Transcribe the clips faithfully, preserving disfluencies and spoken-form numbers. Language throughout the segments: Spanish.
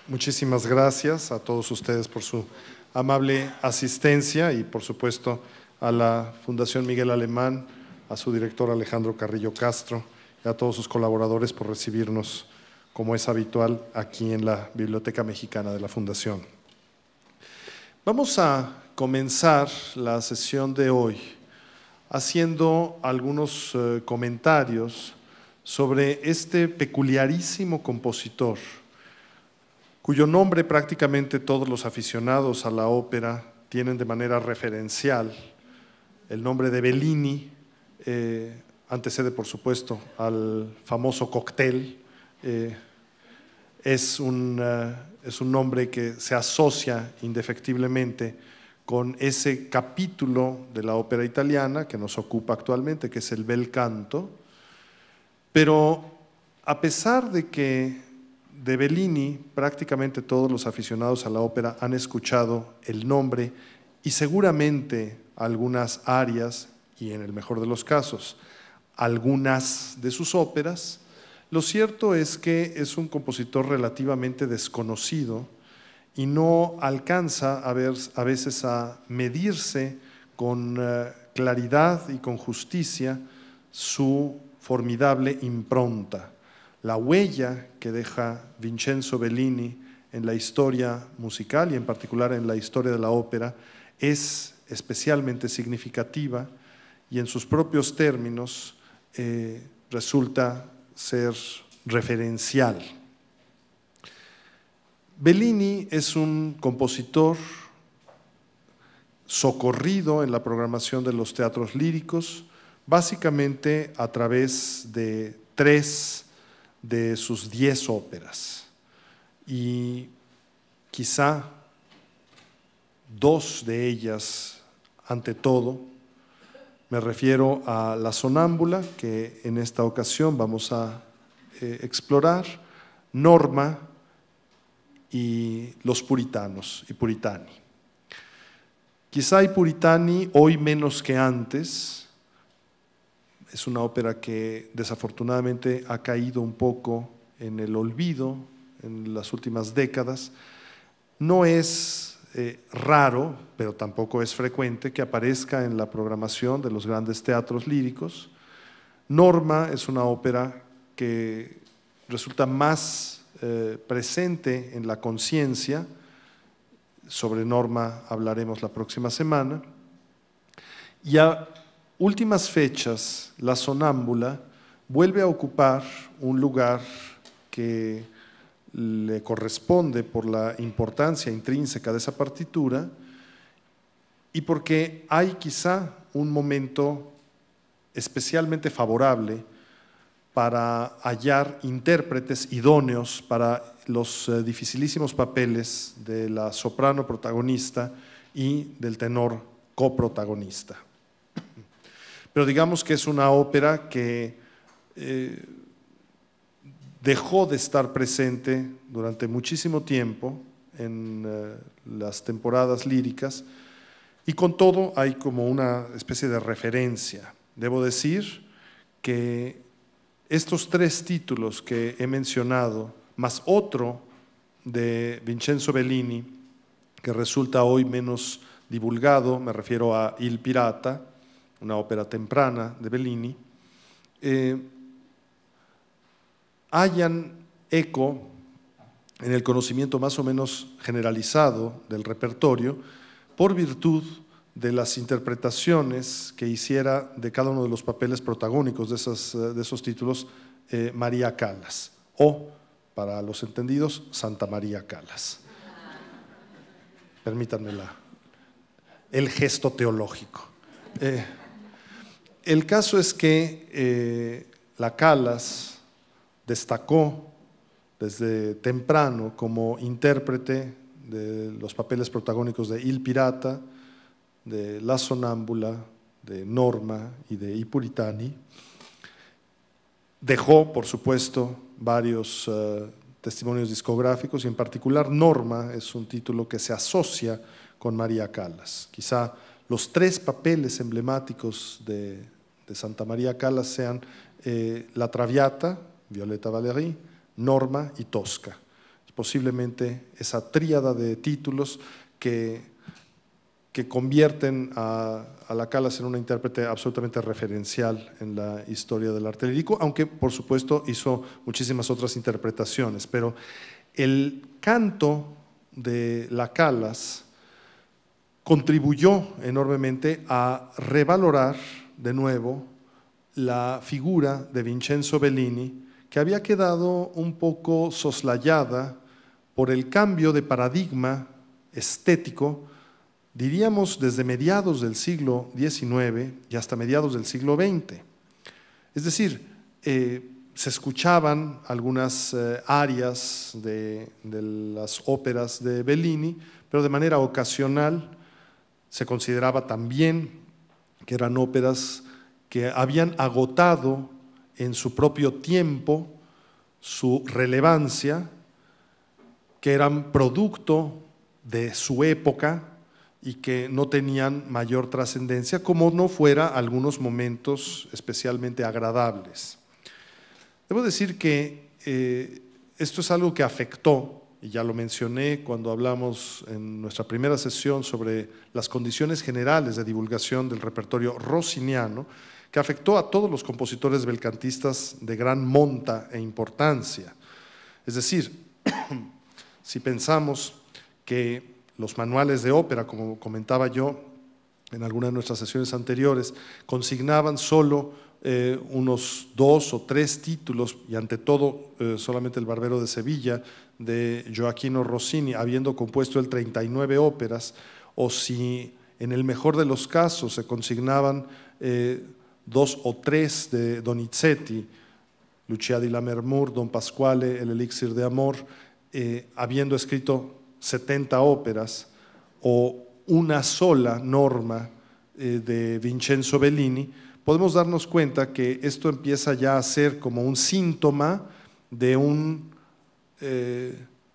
Muchísimas gracias a todos ustedes por su amable asistencia y, por supuesto, a la Fundación Miguel Alemán, a su director Alejandro Carrillo Castro y a todos sus colaboradores por recibirnos, como es habitual, aquí en la Biblioteca Mexicana de la Fundación. Vamos a comenzar la sesión de hoy haciendo algunos eh, comentarios sobre este peculiarísimo compositor, cuyo nombre prácticamente todos los aficionados a la ópera tienen de manera referencial. El nombre de Bellini eh, antecede, por supuesto, al famoso cóctel. Eh, es, un, uh, es un nombre que se asocia indefectiblemente con ese capítulo de la ópera italiana que nos ocupa actualmente, que es el bel canto. Pero a pesar de que de Bellini prácticamente todos los aficionados a la ópera han escuchado el nombre y seguramente algunas arias, y en el mejor de los casos, algunas de sus óperas, lo cierto es que es un compositor relativamente desconocido y no alcanza a, ver, a veces a medirse con uh, claridad y con justicia su formidable impronta. La huella que deja Vincenzo Bellini en la historia musical y en particular en la historia de la ópera es especialmente significativa y en sus propios términos eh, resulta ser referencial. Bellini es un compositor socorrido en la programación de los teatros líricos, básicamente a través de tres de sus diez óperas, y quizá dos de ellas, ante todo. Me refiero a La Sonámbula, que en esta ocasión vamos a eh, explorar, Norma y Los Puritanos y Puritani. Quizá i Puritani hoy menos que antes. Es una ópera que desafortunadamente ha caído un poco en el olvido en las últimas décadas. No es eh, raro, pero tampoco es frecuente que aparezca en la programación de los grandes teatros líricos. Norma es una ópera que resulta más eh, presente en la conciencia. Sobre Norma hablaremos la próxima semana. Y a últimas fechas, La Sonámbula vuelve a ocupar un lugar que le corresponde por la importancia intrínseca de esa partitura y porque hay quizá un momento especialmente favorable para hallar intérpretes idóneos para los eh, dificilísimos papeles de la soprano protagonista y del tenor coprotagonista. Pero digamos que es una ópera que eh, dejó de estar presente durante muchísimo tiempo en eh, las temporadas líricas y con todo hay como una especie de referencia. Debo decir que estos tres títulos que he mencionado, más otro de Vincenzo Bellini, que resulta hoy menos divulgado, me refiero a Il Pirata, una ópera temprana de Bellini, eh, hallan eco en el conocimiento más o menos generalizado del repertorio por virtud de las interpretaciones que hiciera de cada uno de los papeles protagónicos de, esas, de esos títulos eh, María Callas, o, para los entendidos, Santa María Callas. Permítanme la, el gesto teológico. Eh, El caso es que eh, la Callas destacó desde temprano como intérprete de los papeles protagónicos de Il Pirata, de La Sonámbula, de Norma y de I Puritani. Dejó, por supuesto, varios uh, testimonios discográficos y en particular Norma es un título que se asocia con María Callas. Quizá los tres papeles emblemáticos de de Santa María Callas sean eh, La Traviata, Violeta Valéry, Norma y Tosca. posiblemente esa tríada de títulos que, que convierten a, a la Calas en una intérprete absolutamente referencial en la historia del arte lírico, aunque por supuesto hizo muchísimas otras interpretaciones. Pero el canto de la Calas contribuyó enormemente a revalorar de nuevo la figura de Vincenzo Bellini, que había quedado un poco soslayada por el cambio de paradigma estético, diríamos desde mediados del siglo diecinueve y hasta mediados del siglo veinte. Es decir, eh, se escuchaban algunas eh, arias de, de las óperas de Bellini, pero de manera ocasional. Se consideraba también que eran óperas que habían agotado en su propio tiempo su relevancia, que eran producto de su época y que no tenían mayor trascendencia, como no fuera algunos momentos especialmente agradables. Debo decir que eh, esto es algo que afectó, y ya lo mencioné cuando hablamos en nuestra primera sesión sobre las condiciones generales de divulgación del repertorio rossiniano, que afectó a todos los compositores belcantistas de gran monta e importancia. Es decir, si pensamos que los manuales de ópera, como comentaba yo en alguna de nuestras sesiones anteriores, consignaban solo eh, unos dos o tres títulos, y ante todo eh, solamente El Barbero de Sevilla, de Gioachino Rossini, habiendo compuesto él treinta y nueve óperas, o si en el mejor de los casos se consignaban eh, dos o tres de Donizetti, Lucia di Lammermoor, Don Pasquale, El Elixir de Amor, eh, habiendo escrito setenta óperas, o una sola norma eh, de Vincenzo Bellini, podemos darnos cuenta que esto empieza ya a ser como un síntoma de un eh,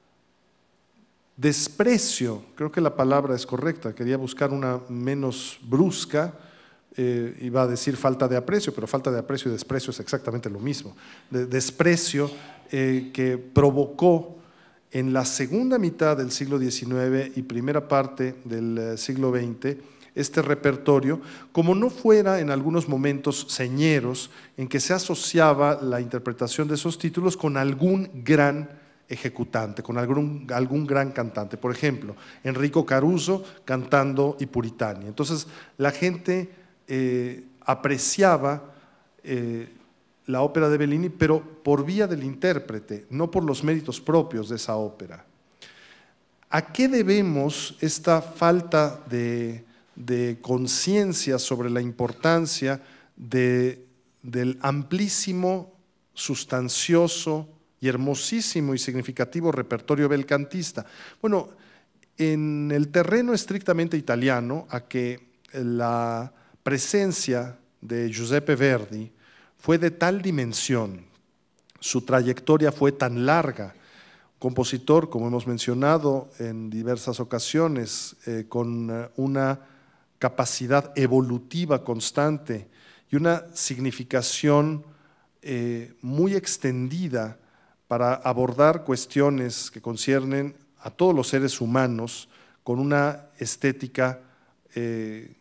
desprecio, creo que la palabra es correcta, quería buscar una menos brusca, eh, iba a decir falta de aprecio, pero falta de aprecio y desprecio es exactamente lo mismo, de desprecio eh, que provocó en la segunda mitad del siglo diecinueve y primera parte del siglo veinte este repertorio, como no fuera en algunos momentos señeros en que se asociaba la interpretación de esos títulos con algún gran ejecutante, con algún, algún gran cantante. Por ejemplo, Enrico Caruso cantando I Puritani. Entonces la gente eh, apreciaba eh, la ópera de Bellini, pero por vía del intérprete, no por los méritos propios de esa ópera. ¿A qué debemos esta falta de, de conciencia sobre la importancia de, del amplísimo, sustancioso y hermosísimo y significativo repertorio belcantista? Bueno, en el terreno estrictamente italiano, a que la presencia de Giuseppe Verdi fue de tal dimensión, su trayectoria fue tan larga, compositor, como hemos mencionado en diversas ocasiones, eh, con una capacidad evolutiva constante y una significación eh, muy extendida para abordar cuestiones que conciernen a todos los seres humanos con una estética eh,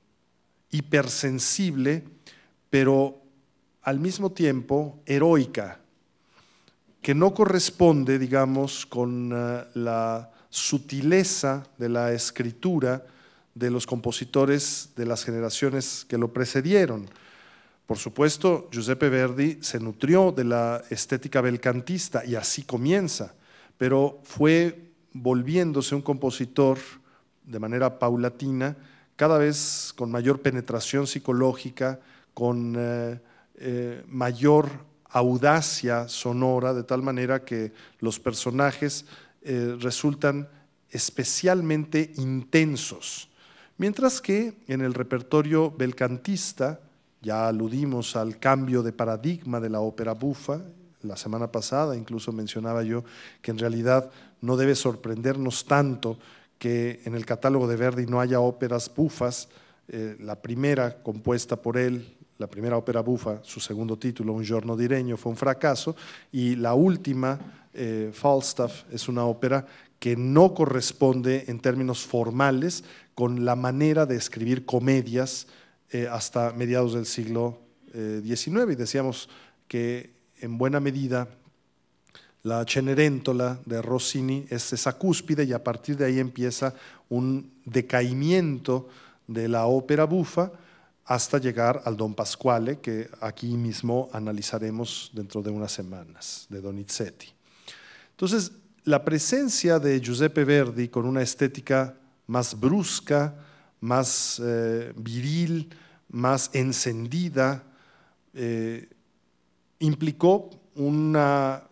hipersensible, pero al mismo tiempo heroica, que no corresponde, digamos, con uh, la sutileza de la escritura de los compositores de las generaciones que lo precedieron. Por supuesto, Giuseppe Verdi se nutrió de la estética belcantista y así comienza, pero fue volviéndose un compositor de manera paulatina, cada vez con mayor penetración psicológica, con uh, eh, mayor audacia sonora, de tal manera que los personajes eh, resultan especialmente intensos. Mientras que en el repertorio belcantista, ya aludimos al cambio de paradigma de la ópera bufa, la semana pasada incluso mencionaba yo que en realidad no debe sorprendernos tanto que en el catálogo de Verdi no haya óperas bufas, eh, la primera compuesta por él, la primera ópera bufa, su segundo título, Un giorno di regno, fue un fracaso, y la última, eh, Falstaff, es una ópera que no corresponde en términos formales con la manera de escribir comedias eh, hasta mediados del siglo diecinueve, y decíamos que en buena medida la Cenerentola de Rossini es esa cúspide, y a partir de ahí empieza un decaimiento de la ópera bufa hasta llegar al Don Pasquale, que aquí mismo analizaremos dentro de unas semanas, de Donizetti. Entonces, la presencia de Giuseppe Verdi con una estética más brusca, más eh, viril, más encendida, eh, implicó una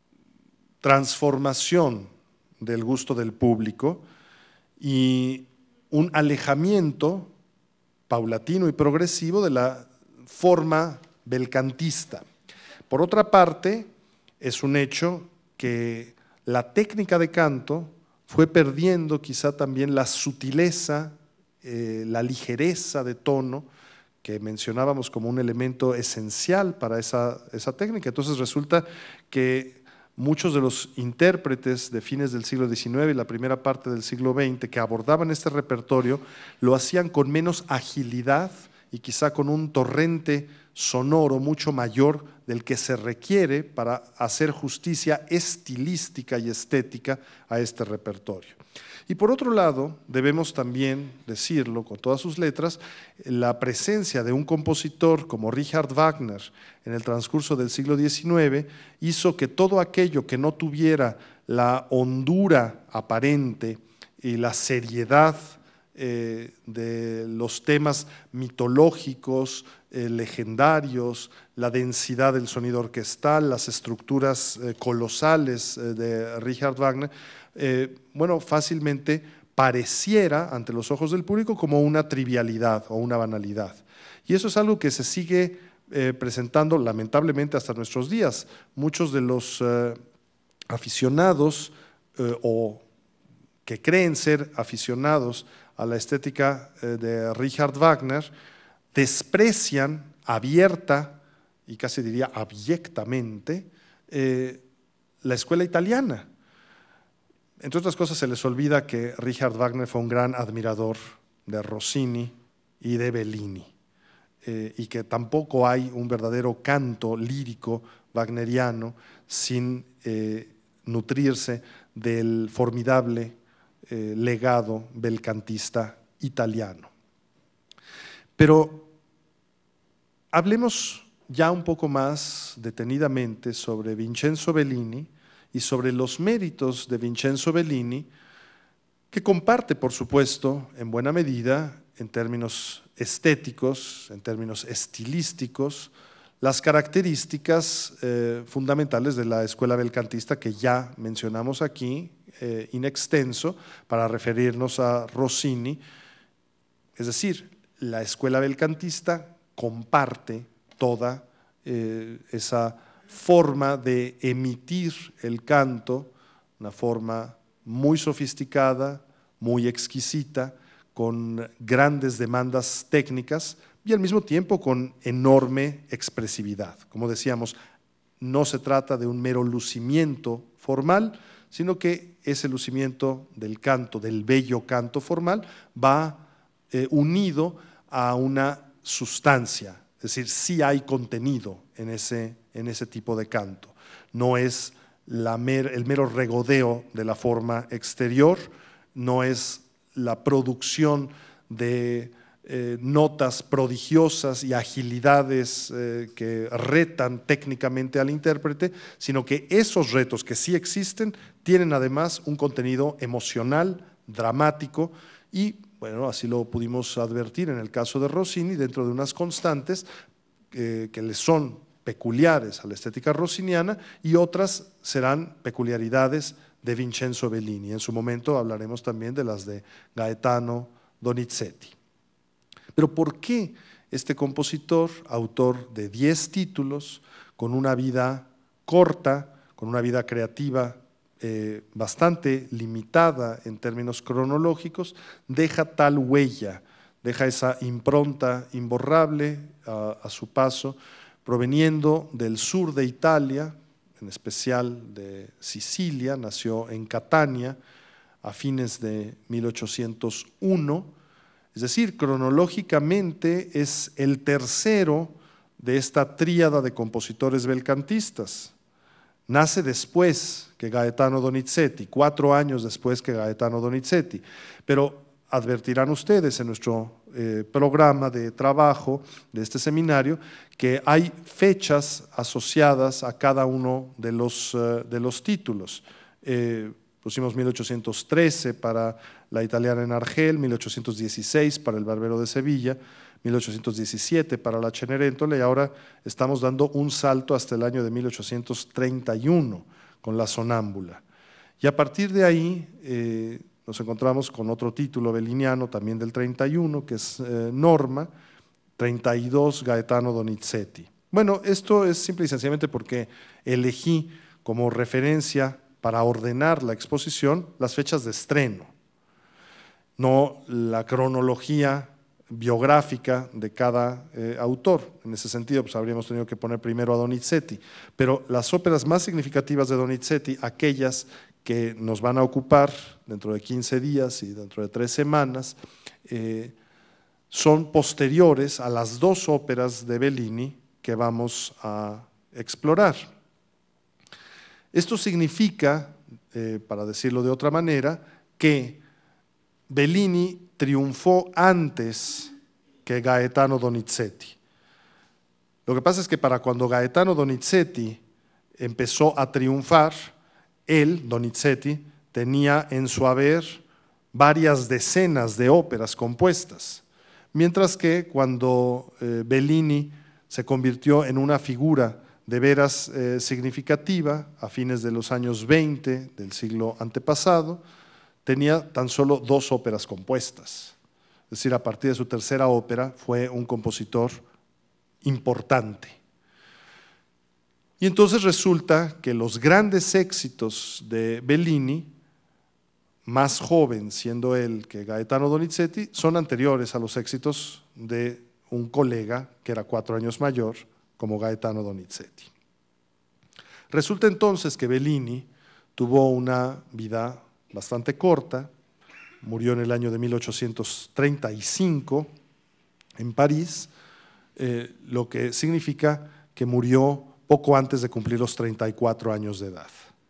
transformación del gusto del público y un alejamiento paulatino y progresivo de la forma belcantista. Por otra parte, es un hecho que la técnica de canto fue perdiendo quizá también la sutileza, eh, la ligereza de tono que mencionábamos como un elemento esencial para esa, esa técnica. Entonces resulta que muchos de los intérpretes de fines del siglo diecinueve y la primera parte del siglo veinte que abordaban este repertorio lo hacían con menos agilidad y quizá con un torrente sonoro mucho mayor del que se requiere para hacer justicia estilística y estética a este repertorio. Y por otro lado, debemos también decirlo con todas sus letras, la presencia de un compositor como Richard Wagner en el transcurso del siglo diecinueve hizo que todo aquello que no tuviera la hondura aparente y la seriedad eh, de los temas mitológicos, eh, legendarios, la densidad del sonido orquestal, las estructuras eh, colosales eh, de Richard Wagner, Eh, bueno, fácilmente pareciera ante los ojos del público como una trivialidad o una banalidad. Y eso es algo que se sigue eh, presentando lamentablemente hasta nuestros días. Muchos de los eh, aficionados eh, o que creen ser aficionados a la estética eh, de Richard Wagner desprecian abierta y casi diría abyectamente eh, la escuela italiana. Entre otras cosas, se les olvida que Richard Wagner fue un gran admirador de Rossini y de Bellini, eh, y que tampoco hay un verdadero canto lírico wagneriano sin eh, nutrirse del formidable eh, legado belcantista italiano. Pero hablemos ya un poco más detenidamente sobre Vincenzo Bellini y sobre los méritos de Vincenzo Bellini, que comparte, por supuesto, en buena medida, en términos estéticos, en términos estilísticos, las características eh, fundamentales de la escuela belcantista que ya mencionamos aquí, eh, in extenso, para referirnos a Rossini. Es decir, la escuela belcantista comparte toda eh, esa forma de emitir el canto, una forma muy sofisticada, muy exquisita, con grandes demandas técnicas y al mismo tiempo con enorme expresividad. Como decíamos, no se trata de un mero lucimiento formal, sino que ese lucimiento del canto, del bello canto formal, va eh, unido a una sustancia, es decir, sí hay contenido en ese, en ese tipo de canto. No es la mer, el mero regodeo de la forma exterior, no es la producción de eh, notas prodigiosas y agilidades eh, que retan técnicamente al intérprete, sino que esos retos que sí existen tienen además un contenido emocional, dramático y, bueno, así lo pudimos advertir en el caso de Rossini, dentro de unas constantes eh, que le son peculiares a la estética rossiniana y otras serán peculiaridades de Vincenzo Bellini. En su momento hablaremos también de las de Gaetano Donizetti. Pero ¿por qué este compositor, autor de diez títulos, con una vida corta, con una vida creativa Eh, bastante limitada en términos cronológicos, deja tal huella deja esa impronta imborrable a, a su paso, proveniendo del sur de Italia, en especial de Sicilia, nació en Catania a fines de mil ochocientos uno, es decir, cronológicamente es el tercero de esta tríada de compositores belcantistas. Nace después que Gaetano Donizetti, cuatro años después que Gaetano Donizetti, pero advertirán ustedes en nuestro eh, programa de trabajo de este seminario que hay fechas asociadas a cada uno de los, uh, de los títulos. Eh, pusimos mil ochocientos trece para La italiana en Argel, mil ochocientos dieciséis para El barbero de Sevilla, mil ochocientos diecisiete para La Cenerentola, y ahora estamos dando un salto hasta el año de mil ochocientos treinta y uno con La Sonámbula. Y a partir de ahí eh, nos encontramos con otro título belliniano también del treinta y uno, que es eh, Norma, treinta y dos Gaetano Donizetti. Bueno, esto es simple y sencillamente porque elegí como referencia para ordenar la exposición las fechas de estreno, no la cronología biográfica de cada eh, autor. En ese sentido, pues habríamos tenido que poner primero a Donizetti, pero las óperas más significativas de Donizetti, aquellas que nos van a ocupar dentro de quince días y dentro de tres semanas, eh, son posteriores a las dos óperas de Bellini que vamos a explorar. Esto significa, eh, para decirlo de otra manera, que Bellini triunfó antes que Gaetano Donizetti. Lo que pasa es que para cuando Gaetano Donizetti empezó a triunfar, él, Donizetti, tenía en su haber varias decenas de óperas compuestas, mientras que cuando eh, Bellini se convirtió en una figura de veras eh, significativa a fines de los años veinte del siglo antepasado, tenía tan solo dos óperas compuestas. Es decir, a partir de su tercera ópera fue un compositor importante. Y entonces resulta que los grandes éxitos de Bellini, más joven siendo él que Gaetano Donizetti, son anteriores a los éxitos de un colega que era cuatro años mayor, como Gaetano Donizetti. Resulta entonces que Bellini tuvo una vida bastante corta, murió en el año de mil ochocientos treinta y cinco en París, eh, lo que significa que murió poco antes de cumplir los treinta y cuatro años de edad.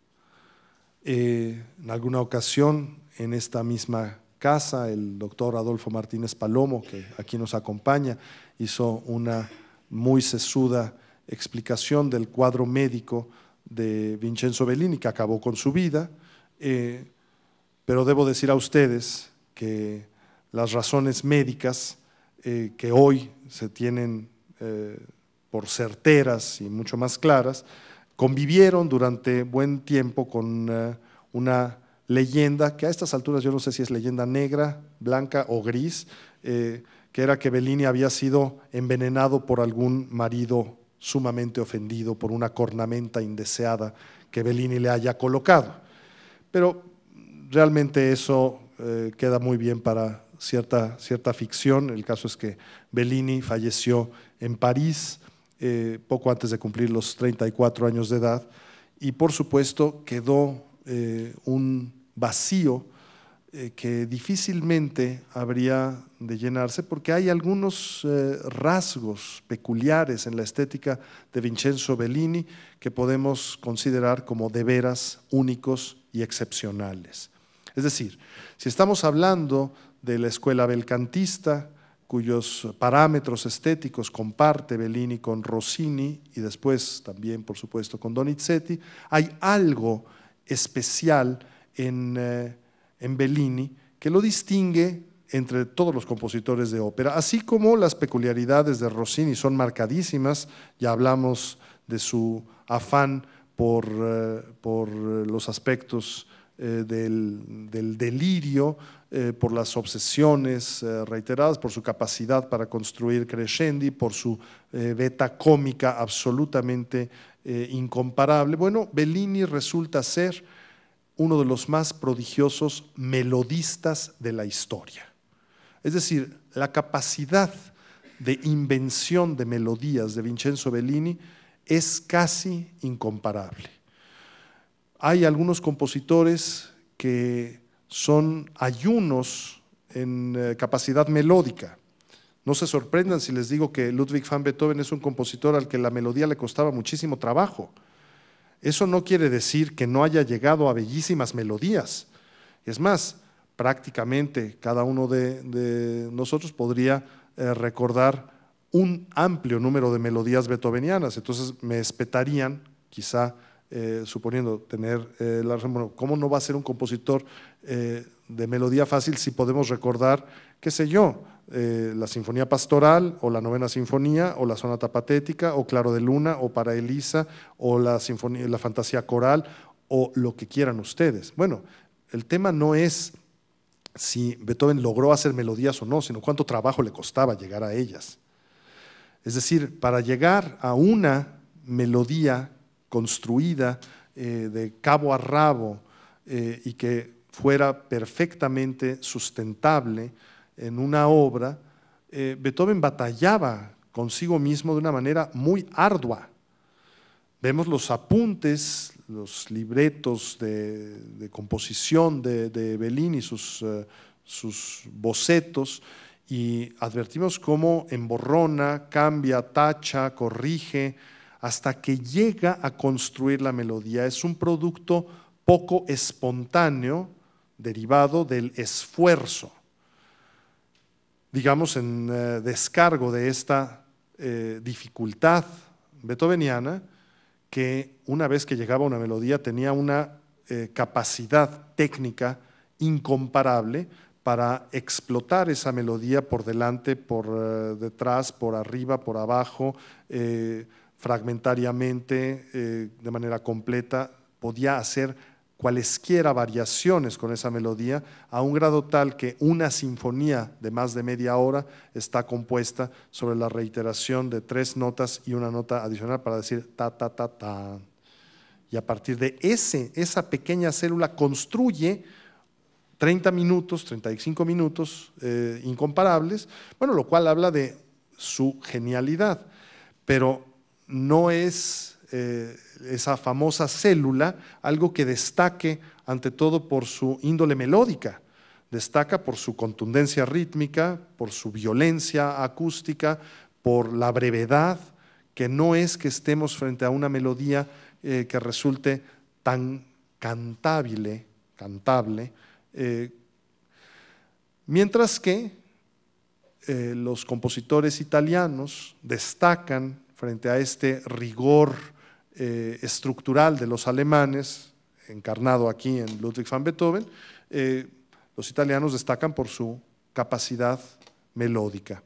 Eh, en alguna ocasión, en esta misma casa, el doctor Adolfo Martínez Palomo, que aquí nos acompaña, hizo una muy sesuda explicación del cuadro médico de Vincenzo Bellini, que acabó con su vida, eh, pero debo decir a ustedes que las razones médicas eh, que hoy se tienen eh, por certeras y mucho más claras, convivieron durante buen tiempo con uh, una leyenda que a estas alturas yo no sé si es leyenda negra, blanca o gris, eh, que era que Bellini había sido envenenado por algún marido sumamente ofendido por una cornamenta indeseada que Bellini le haya colocado. Pero realmente eso eh, queda muy bien para cierta, cierta ficción. El caso es que Bellini falleció en París eh, poco antes de cumplir los treinta y cuatro años de edad, y por supuesto quedó eh, un vacío eh, que difícilmente habría de llenarse, porque hay algunos eh, rasgos peculiares en la estética de Vincenzo Bellini que podemos considerar como de veras únicos y excepcionales. Es decir, si estamos hablando de la escuela belcantista, cuyos parámetros estéticos comparte Bellini con Rossini y después también, por supuesto, con Donizetti, hay algo especial en, eh, en Bellini que lo distingue entre todos los compositores de ópera, así como las peculiaridades de Rossini son marcadísimas. Ya hablamos de su afán por, eh, por los aspectos eh, del, del delirio, eh, por las obsesiones eh, reiteradas, por su capacidad para construir crescendi, por su eh, beta cómica absolutamente eh, incomparable. Bueno, Bellini resulta ser uno de los más prodigiosos melodistas de la historia. Es decir, la capacidad de invención de melodías de Vincenzo Bellini es casi incomparable. Hay algunos compositores que son ayunos en eh, capacidad melódica. No se sorprendan si les digo que Ludwig van Beethoven es un compositor al que la melodía le costaba muchísimo trabajo. Eso no quiere decir que no haya llegado a bellísimas melodías. Es más, prácticamente cada uno de, de nosotros podría eh, recordar un amplio número de melodías beethovenianas. Entonces me espetarían, quizá, eh, suponiendo tener eh, la razón, bueno, ¿cómo no va a ser un compositor eh, de melodía fácil si podemos recordar, qué sé yo, eh, la Sinfonía Pastoral, o la Novena Sinfonía, o la Sonata Patética, o Claro de Luna, o Para Elisa, o la, sinfonía, la Fantasía Coral, o lo que quieran ustedes? Bueno, el tema no es si Beethoven logró hacer melodías o no, sino cuánto trabajo le costaba llegar a ellas. Es decir, para llegar a una melodía construida eh, de cabo a rabo eh, y que fuera perfectamente sustentable en una obra, eh, Beethoven batallaba consigo mismo de una manera muy ardua. Vemos los apuntes, los libretos de, de composición de, de Bellini, sus, uh, sus bocetos, y advertimos cómo emborrona, cambia, tacha, corrige, hasta que llega a construir la melodía. Es un producto poco espontáneo, derivado del esfuerzo. Digamos, en eh, descargo de esta eh, dificultad beethoveniana, que una vez que llegaba una melodía tenía una eh, capacidad técnica incomparable para explotar esa melodía por delante, por uh, detrás, por arriba, por abajo, eh, fragmentariamente, eh, de manera completa. Podía hacer cualesquiera variaciones con esa melodía a un grado tal que una sinfonía de más de media hora está compuesta sobre la reiteración de tres notas y una nota adicional para decir ta, ta, ta, ta. Y a partir de ese, esa pequeña célula construye treinta minutos, treinta y cinco minutos eh, incomparables, bueno, lo cual habla de su genialidad, pero no es eh, esa famosa célula algo que destaque ante todo por su índole melódica, destaca por su contundencia rítmica, por su violencia acústica, por la brevedad, que no es que estemos frente a una melodía eh, que resulte tan cantable, cantable, Eh, mientras que eh, los compositores italianos destacan frente a este rigor eh, estructural de los alemanes, encarnado aquí en Ludwig van Beethoven, eh, los italianos destacan por su capacidad melódica.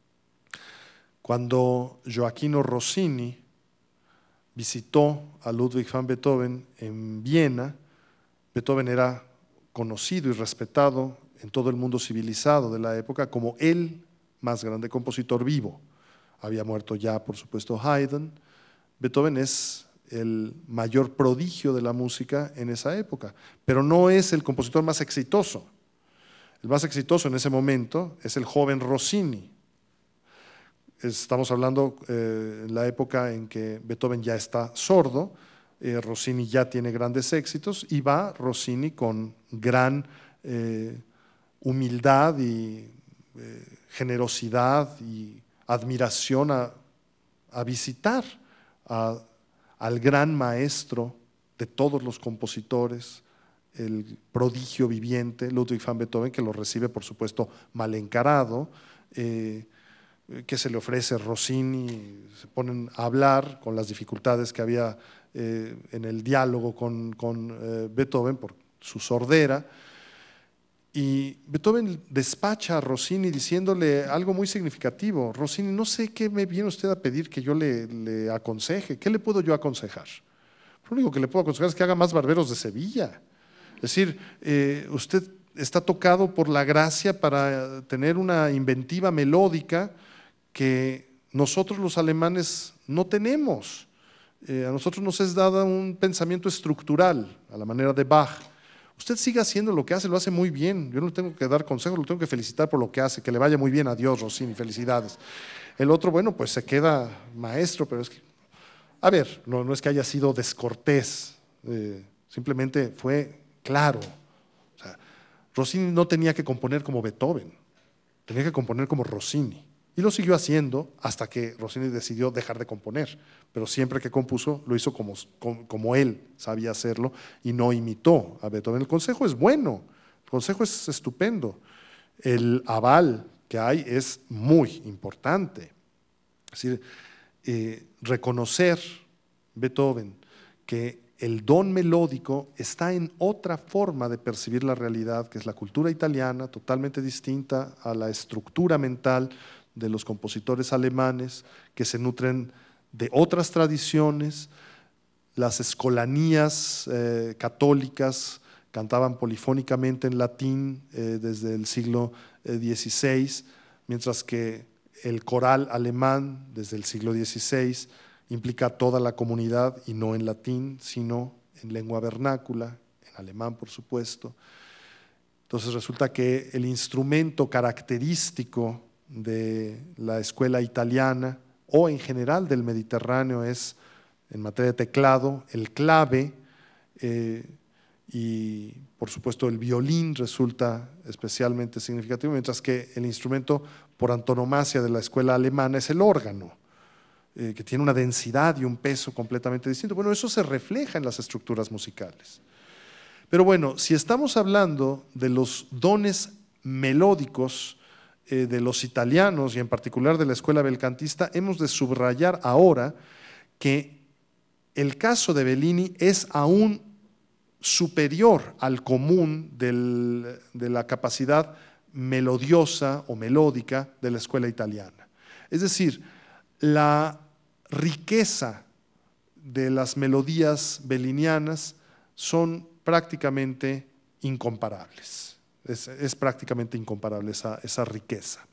Cuando Gioachino Rossini visitó a Ludwig van Beethoven en Viena, Beethoven era conocido y respetado en todo el mundo civilizado de la época como el más grande compositor vivo. Había muerto ya, por supuesto, Haydn. Beethoven es el mayor prodigio de la música en esa época, pero no es el compositor más exitoso. El más exitoso en ese momento es el joven Rossini. Estamos hablando eh, en la época en que Beethoven ya está sordo, Eh, Rossini ya tiene grandes éxitos y va Rossini con gran eh, humildad y eh, generosidad y admiración a, a visitar a, al gran maestro de todos los compositores, el prodigio viviente Ludwig van Beethoven, que lo recibe por supuesto mal encarado, eh, que se le ofrece Rossini, se ponen a hablar con las dificultades que había Eh, en el diálogo con, con eh, Beethoven por su sordera, y Beethoven despacha a Rossini diciéndole algo muy significativo: Rossini, no sé qué me viene usted a pedir que yo le, le aconseje, ¿qué le puedo yo aconsejar? Lo único que le puedo aconsejar es que haga más barberos de Sevilla. Es decir, eh, usted está tocado por la gracia para tener una inventiva melódica que nosotros los alemanes no tenemos. Eh, a nosotros nos es dado un pensamiento estructural, a la manera de Bach. usted siga haciendo lo que hace, lo hace muy bien, yo no le tengo que dar consejos, lo tengo que felicitar por lo que hace, que le vaya muy bien, adiós Rossini, felicidades. El otro, bueno, pues se queda maestro, pero es que, a ver, no, no es que haya sido descortés, eh, simplemente fue claro. O sea, Rossini no tenía que componer como Beethoven, tenía que componer como Rossini. Y lo siguió haciendo hasta que Rossini decidió dejar de componer, pero siempre que compuso lo hizo como, como, como él sabía hacerlo y no imitó a Beethoven. El consejo es bueno, el consejo es estupendo, el aval que hay es muy importante. Es decir, eh, reconocer Beethoven que el don melódico está en otra forma de percibir la realidad, que es la cultura italiana, totalmente distinta a la estructura mental de los compositores alemanes, que se nutren de otras tradiciones. Las escolanías eh, católicas cantaban polifónicamente en latín eh, desde el siglo dieciséis, mientras que el coral alemán desde el siglo dieciséis implica a toda la comunidad y no en latín, sino en lengua vernácula, en alemán por supuesto. Entonces resulta que el instrumento característico de la escuela italiana o en general del Mediterráneo es, en materia de teclado, el clave eh, y por supuesto el violín resulta especialmente significativo, mientras que el instrumento por antonomasia de la escuela alemana es el órgano, eh, que tiene una densidad y un peso completamente distinto. Bueno, eso se refleja en las estructuras musicales. Pero bueno, si estamos hablando de los dones melódicos eh, de los italianos y en particular de la escuela belcantista, hemos de subrayar ahora que el caso de Bellini es aún superior al común del, de la capacidad melodiosa o melódica de la escuela italiana. Es decir, la riqueza de las melodías bellinianas son prácticamente incomparables, es, es prácticamente incomparable esa, esa riqueza.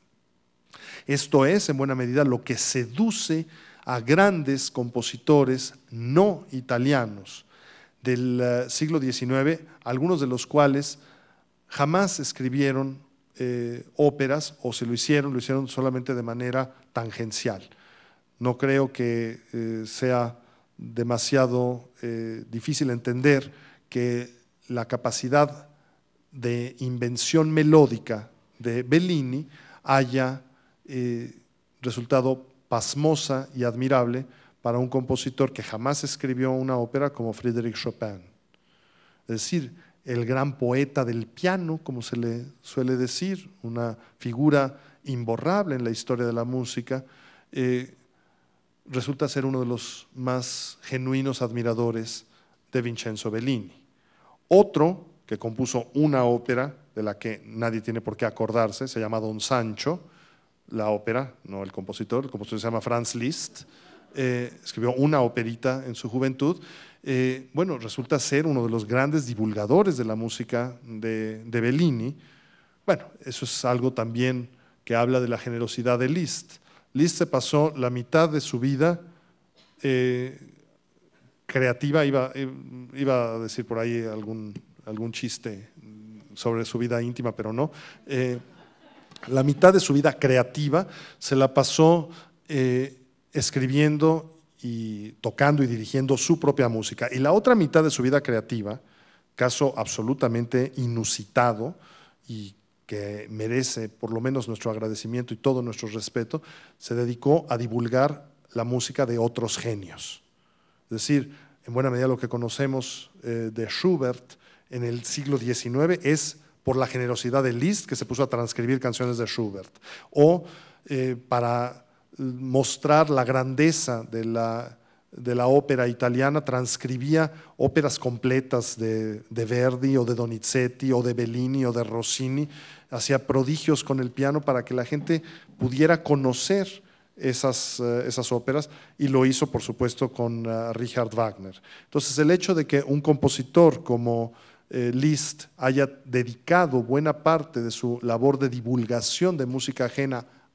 Esto es, en buena medida, lo que seduce a grandes compositores no italianos del uh, siglo diecinueve, algunos de los cuales jamás escribieron eh, óperas, o si lo hicieron, lo hicieron solamente de manera tangencial. No creo que eh, sea demasiado eh, difícil entender que la capacidad de invención melódica de Bellini haya eh, resultado pasmosa y admirable para un compositor que jamás escribió una ópera como Frédéric Chopin. Es decir, el gran poeta del piano, como se le suele decir, una figura imborrable en la historia de la música, eh, resulta ser uno de los más genuinos admiradores de Vincenzo Bellini. Otro que compuso una ópera de la que nadie tiene por qué acordarse, se llama Don Sancho, la ópera, no el compositor, el compositor se llama Franz Liszt, eh, escribió una operita en su juventud. Eh, bueno, resulta ser uno de los grandes divulgadores de la música de, de Bellini. Bueno, eso es algo también que habla de la generosidad de Liszt. Liszt se pasó la mitad de su vida eh, creativa, iba, iba a decir por ahí algún, algún chiste sobre su vida íntima, pero no. Eh, la mitad de su vida creativa se la pasó eh, escribiendo y tocando y dirigiendo su propia música. Y la otra mitad de su vida creativa, caso absolutamente inusitado y que merece por lo menos nuestro agradecimiento y todo nuestro respeto, se dedicó a divulgar la música de otros genios. Es decir, en buena medida lo que conocemos eh, de Schubert en el siglo diecinueve es por la generosidad de Liszt, que se puso a transcribir canciones de Schubert, o eh, para mostrar la grandeza de la, de la ópera italiana, transcribía óperas completas de, de Verdi o de Donizetti o de Bellini o de Rossini, hacía prodigios con el piano para que la gente pudiera conocer esas, uh, esas óperas, y lo hizo por supuesto con uh, Richard Wagner. Entonces el hecho de que un compositor como eh, Liszt haya dedicado buena parte de su labor de divulgación de música ajena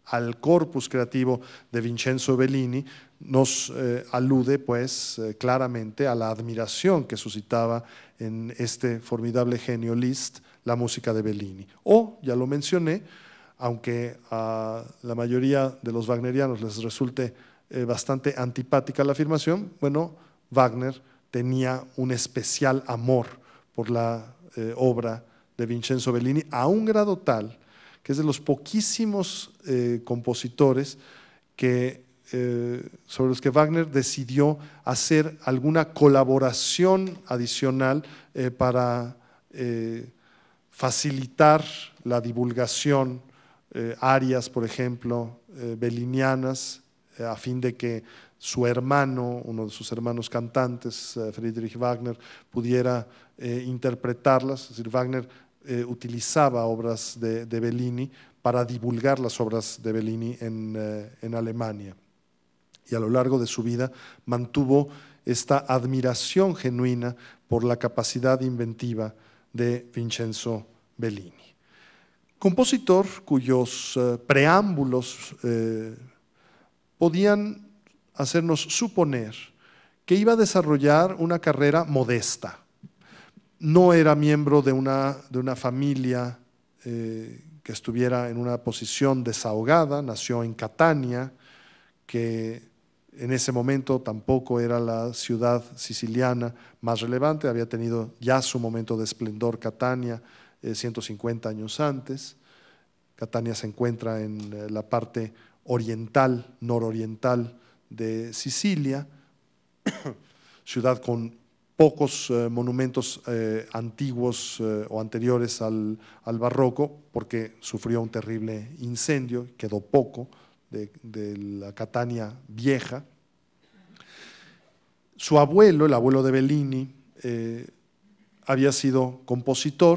al corpus creativo de Vincenzo Bellini, nos eh, alude pues eh, claramente a la admiración que suscitaba en este formidable genio Liszt la música de Bellini. O, ya lo mencioné, aunque a la mayoría de los wagnerianos les resulte eh, bastante antipática la afirmación, bueno, Wagner tenía un especial amor por la eh, obra de Vincenzo Bellini, a un grado tal que es de los poquísimos eh, compositores que, eh, sobre los que Wagner decidió hacer alguna colaboración adicional eh, para eh, facilitar la divulgación, eh, arias, por ejemplo, eh, bellinianas, eh, a fin de que su hermano, uno de sus hermanos cantantes, eh, Friedrich Wagner, pudiera eh, interpretarlas. Es decir, Wagner eh, utilizaba obras de, de Bellini para divulgar las obras de Bellini en, eh, en Alemania. Y a lo largo de su vida mantuvo esta admiración genuina por la capacidad inventiva de Vincenzo Bellini. Compositor cuyos eh, preámbulos eh, podían hacernos suponer que iba a desarrollar una carrera modesta. No era miembro de una, de una familia eh, que estuviera en una posición desahogada, nació en Catania, que en ese momento tampoco era la ciudad siciliana más relevante, había tenido ya su momento de esplendor Catania eh, ciento cincuenta años antes. Catania se encuentra en eh, la parte oriental, nororiental de Sicilia, ciudad con pocos eh, monumentos eh, antiguos eh, o anteriores al, al barroco, porque sufrió un terrible incendio, quedó poco de, de la Catania vieja. Su abuelo, el abuelo de Bellini, eh, había sido compositor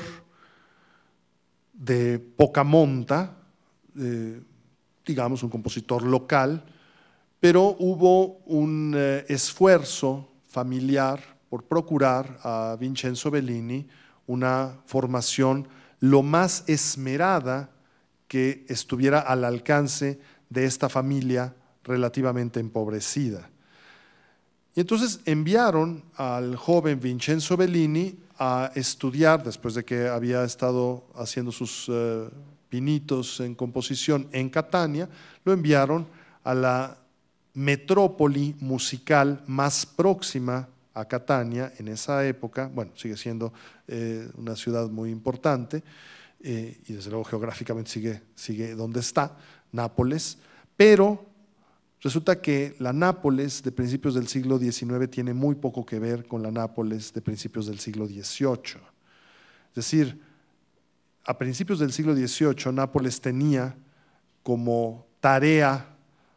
de poca monta, eh, digamos un compositor local, pero hubo un eh, esfuerzo familiar por procurar a Vincenzo Bellini una formación lo más esmerada que estuviera al alcance de esta familia relativamente empobrecida. Y entonces enviaron al joven Vincenzo Bellini a estudiar, después de que había estado haciendo sus uh, pinitos en composición en Catania, lo enviaron a la metrópoli musical más próxima a Catania en esa época. Bueno, sigue siendo eh, una ciudad muy importante eh, y desde luego geográficamente sigue, sigue donde está, Nápoles, pero resulta que la Nápoles de principios del siglo diecinueve tiene muy poco que ver con la Nápoles de principios del siglo dieciocho. Es decir, a principios del siglo dieciocho Nápoles tenía como tarea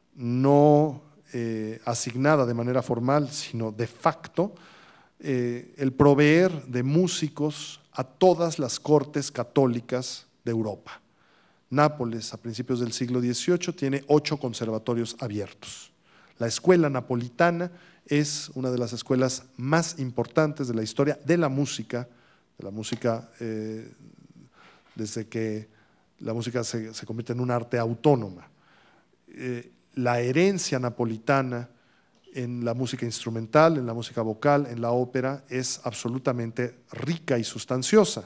no eh, asignada de manera formal, sino de facto, eh, el proveer de músicos a todas las cortes católicas de Europa. Nápoles, a principios del siglo dieciocho, tiene ocho conservatorios abiertos. La escuela napolitana es una de las escuelas más importantes de la historia de la música, de la música eh, desde que la música se, se convierte en un arte autónoma. Eh, la herencia napolitana en la música instrumental, en la música vocal, en la ópera, es absolutamente rica y sustanciosa.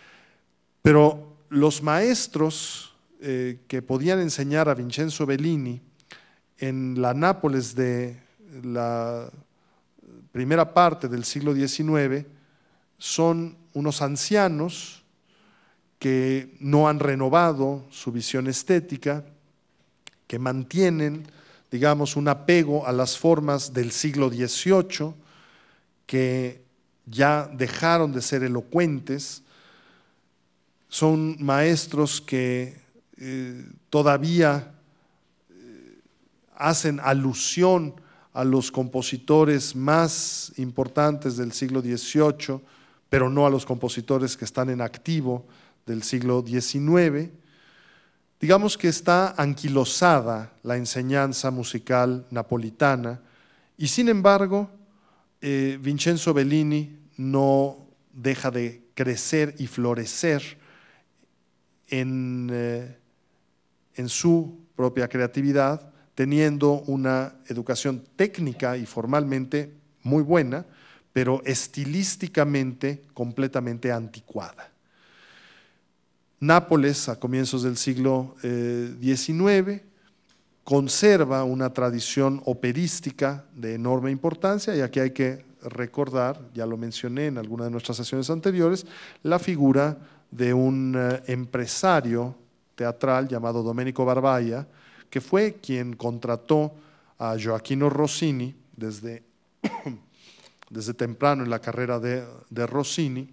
Pero los maestros eh, que podían enseñar a Vincenzo Bellini en la Nápoles de la primera parte del siglo diecinueve son unos ancianos que no han renovado su visión estética, que mantienen, digamos, un apego a las formas del siglo dieciocho, que ya dejaron de ser elocuentes. Son maestros que eh, todavía eh, hacen alusión a los compositores más importantes del siglo dieciocho, pero no a los compositores que están en activo del siglo diecinueve. Digamos que está anquilosada la enseñanza musical napolitana y sin embargo eh, Vincenzo Bellini no deja de crecer y florecer en, eh, en su propia creatividad, teniendo una educación técnica y formalmente muy buena, pero estilísticamente completamente anticuada. Nápoles, a comienzos del siglo diecinueve, conserva una tradición operística de enorme importancia, y aquí hay que recordar, ya lo mencioné en alguna de nuestras sesiones anteriores, la figura de un empresario teatral llamado Domenico Barbaia, que fue quien contrató a Gioachino Rossini desde, desde temprano en la carrera de, de Rossini,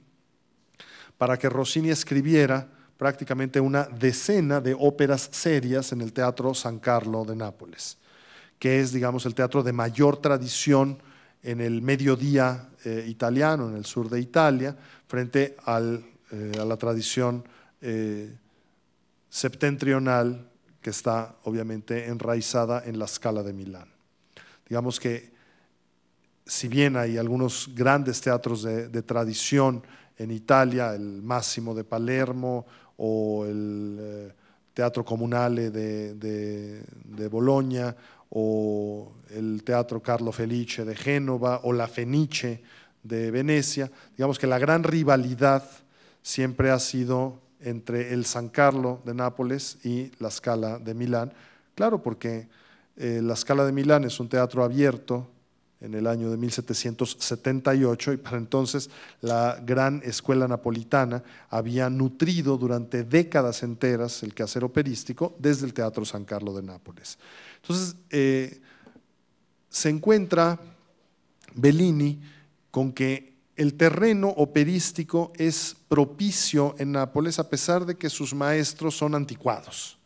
para que Rossini escribiera prácticamente una decena de óperas serias en el Teatro San Carlo de Nápoles, que es, digamos, el teatro de mayor tradición en el mediodía eh, italiano, en el sur de Italia, frente al, eh, a la tradición eh, septentrional que está obviamente enraizada en la Scala de Milán. Digamos que si bien hay algunos grandes teatros de, de tradición en Italia, el Massimo de Palermo o el eh, Teatro Comunale de, de, de Bologna, o el Teatro Carlo Felice de Génova, o la Fenice de Venecia, digamos que la gran rivalidad siempre ha sido entre el San Carlo de Nápoles y la Scala de Milán. Claro, porque eh, la Scala de Milán es un teatro abierto en el año de mil setecientos setenta y ocho, y para entonces la gran escuela napolitana había nutrido durante décadas enteras el quehacer operístico desde el Teatro San Carlo de Nápoles. Entonces, eh, se encuentra Bellini con que el terreno operístico es propicio en Nápoles, a pesar de que sus maestros son anticuados.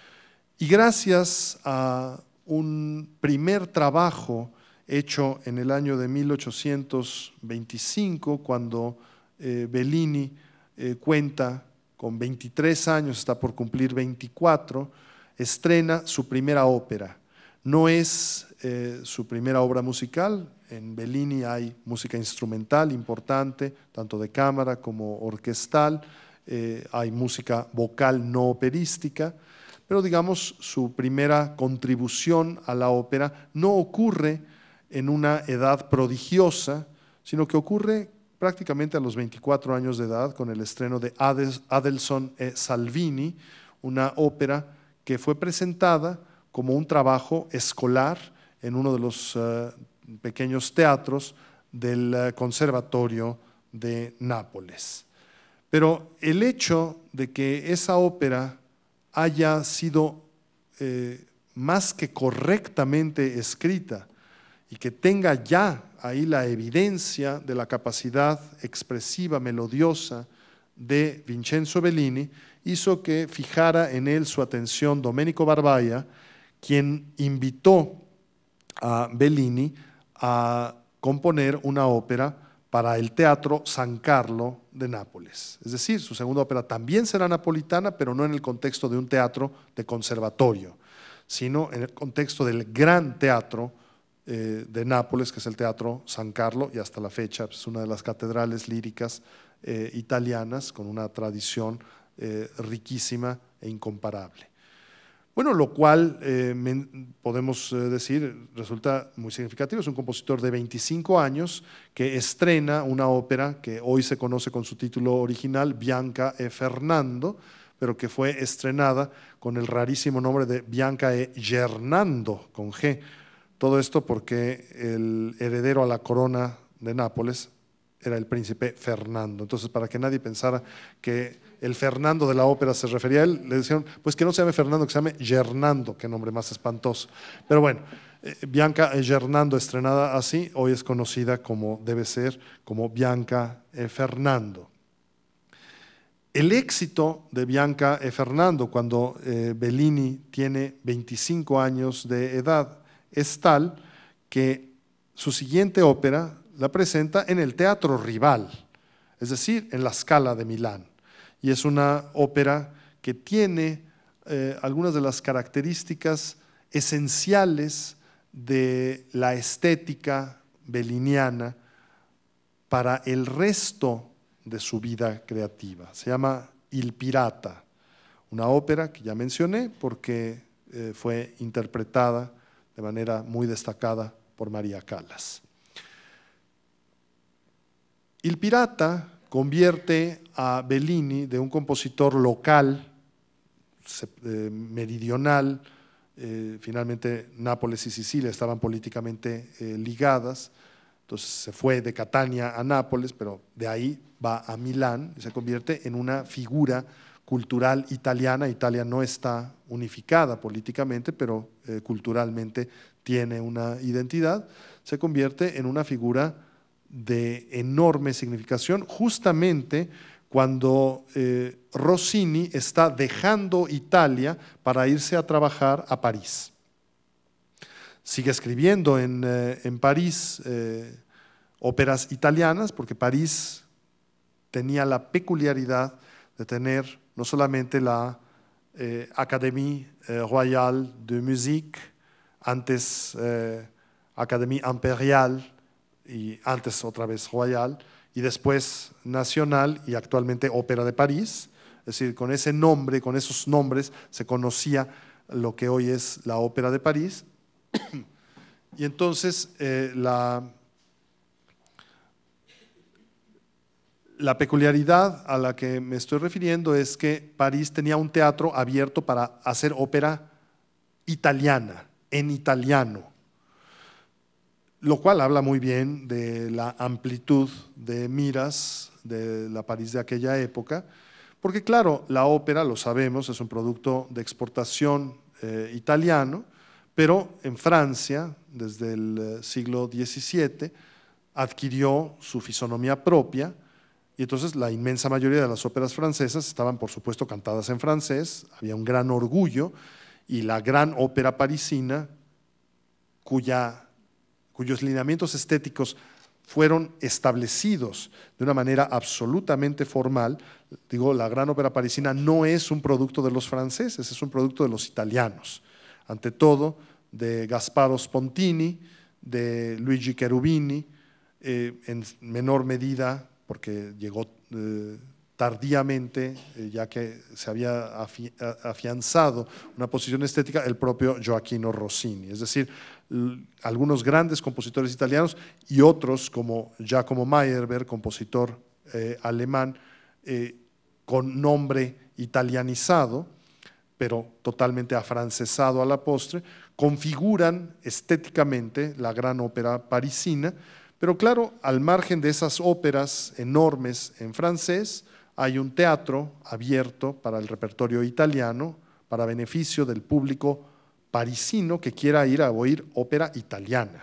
Y gracias a un primer trabajo hecho en el año de mil ochocientos veinticinco, cuando eh, Bellini eh, cuenta con veintitrés años, está por cumplir veinticuatro, estrena su primera ópera. No es eh, su primera obra musical. En Bellini hay música instrumental importante, tanto de cámara como orquestal, eh, hay música vocal no operística, pero digamos su primera contribución a la ópera no ocurre en una edad prodigiosa, sino que ocurre prácticamente a los veinticuatro años de edad con el estreno de Adelson e Salvini, una ópera que fue presentada como un trabajo escolar en uno de los uh, pequeños teatros del uh, Conservatorio de Nápoles. Pero el hecho de que esa ópera haya sido eh, más que correctamente escrita y que tenga ya ahí la evidencia de la capacidad expresiva, melodiosa de Vincenzo Bellini, hizo que fijara en él su atención Domenico Barbaia, quien invitó a Bellini a componer una ópera para el Teatro San Carlo de Nápoles. Es decir, su segunda ópera también será napolitana, pero no en el contexto de un teatro de conservatorio, sino en el contexto del gran teatro eh, de Nápoles, que es el Teatro San Carlo, y hasta la fecha es una de las catedrales líricas eh, italianas con una tradición eh, riquísima e incomparable. Bueno, lo cual eh, podemos decir resulta muy significativo. Es un compositor de veinticinco años que estrena una ópera que hoy se conoce con su título original, Bianca e Fernando, pero que fue estrenada con el rarísimo nombre de Bianca e Gernando, con G. Todo esto porque el heredero a la corona de Nápoles era el príncipe Fernando. Entonces, para que nadie pensara que el Fernando de la ópera se refería a él, le decían, pues que no se llame Fernando, que se llame Gernando, qué nombre más espantoso. Pero bueno, eh, Bianca e Gernando, estrenada así, hoy es conocida como debe ser, como Bianca e Fernando. El éxito de Bianca e Fernando cuando eh, Bellini tiene veinticinco años de edad es tal que su siguiente ópera la presenta en el Teatro Rival, es decir, en la Scala de Milán. Y es una ópera que tiene eh, algunas de las características esenciales de la estética belliniana para el resto de su vida creativa. Se llama Il Pirata, una ópera que ya mencioné porque eh, fue interpretada de manera muy destacada por María Callas. Il Pirata convierte a Bellini de un compositor local, eh, meridional, eh, finalmente Nápoles y Sicilia estaban políticamente eh, ligadas, entonces se fue de Catania a Nápoles, pero de ahí va a Milán y se convierte en una figura cultural italiana. Italia no está unificada políticamente, pero eh, culturalmente tiene una identidad. Se convierte en una figura de enorme significación, justamente cuando eh, Rossini está dejando Italia para irse a trabajar a París. Sigue escribiendo en, eh, en París eh, óperas italianas, porque París tenía la peculiaridad de tener no solamente la eh, Académie eh, Royale de Musique, antes eh, Académie Impériale y antes otra vez Royal, y después Nacional y actualmente Ópera de París. Es decir, con ese nombre, con esos nombres se conocía lo que hoy es la Ópera de París. Y entonces eh, la, la peculiaridad a la que me estoy refiriendo es que París tenía un teatro abierto para hacer ópera italiana, en italiano, lo cual habla muy bien de la amplitud de miras de la París de aquella época, porque claro, la ópera, lo sabemos, es un producto de exportación eh, italiano, pero en Francia, desde el siglo diecisiete, adquirió su fisonomía propia, y entonces la inmensa mayoría de las óperas francesas estaban, por supuesto, cantadas en francés, había un gran orgullo, y la gran ópera parisina, cuya cuyos lineamientos estéticos fueron establecidos de una manera absolutamente formal. Digo, la gran ópera parisina no es un producto de los franceses, es un producto de los italianos, ante todo de Gasparo Spontini, de Luigi Cherubini, eh, en menor medida, porque llegó eh, tardíamente, eh, ya que se había afi afianzado una posición estética, el propio Gioachino Rossini. Es decir, algunos grandes compositores italianos y otros como Giacomo Meyerbeer, compositor eh, alemán eh, con nombre italianizado, pero totalmente afrancesado a la postre, configuran estéticamente la gran ópera parisina, pero claro, al margen de esas óperas enormes en francés, hay un teatro abierto para el repertorio italiano, para beneficio del público parisino que quiera ir a oír ópera italiana,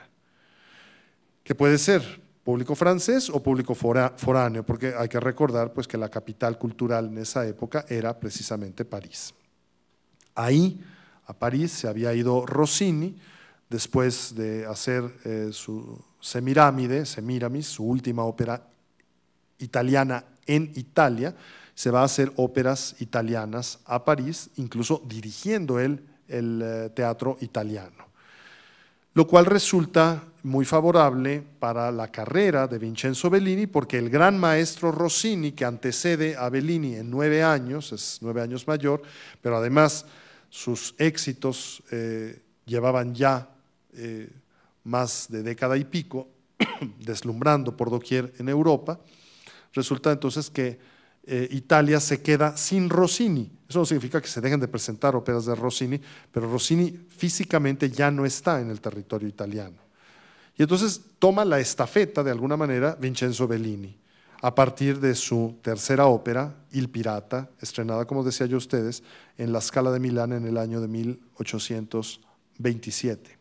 que puede ser público francés o público foráneo, porque hay que recordar pues, que la capital cultural en esa época era precisamente París. Ahí, a París, se había ido Rossini, después de hacer eh, su Semiramide, Semiramis, su última ópera italiana en Italia, se va a hacer óperas italianas a París, incluso dirigiendo él el eh, teatro italiano, lo cual resulta muy favorable para la carrera de Vincenzo Bellini, porque el gran maestro Rossini, que antecede a Bellini en nueve años, es nueve años mayor, pero además sus éxitos eh, llevaban ya eh, más de década y pico, deslumbrando por doquier en Europa. Resulta entonces que eh, Italia se queda sin Rossini. Eso no significa que se dejen de presentar óperas de Rossini, pero Rossini físicamente ya no está en el territorio italiano. Y entonces toma la estafeta, de alguna manera, Vincenzo Bellini, a partir de su tercera ópera, Il Pirata, estrenada, como decía yo a ustedes, en la Scala de Milán en el año de mil ochocientos veintisiete.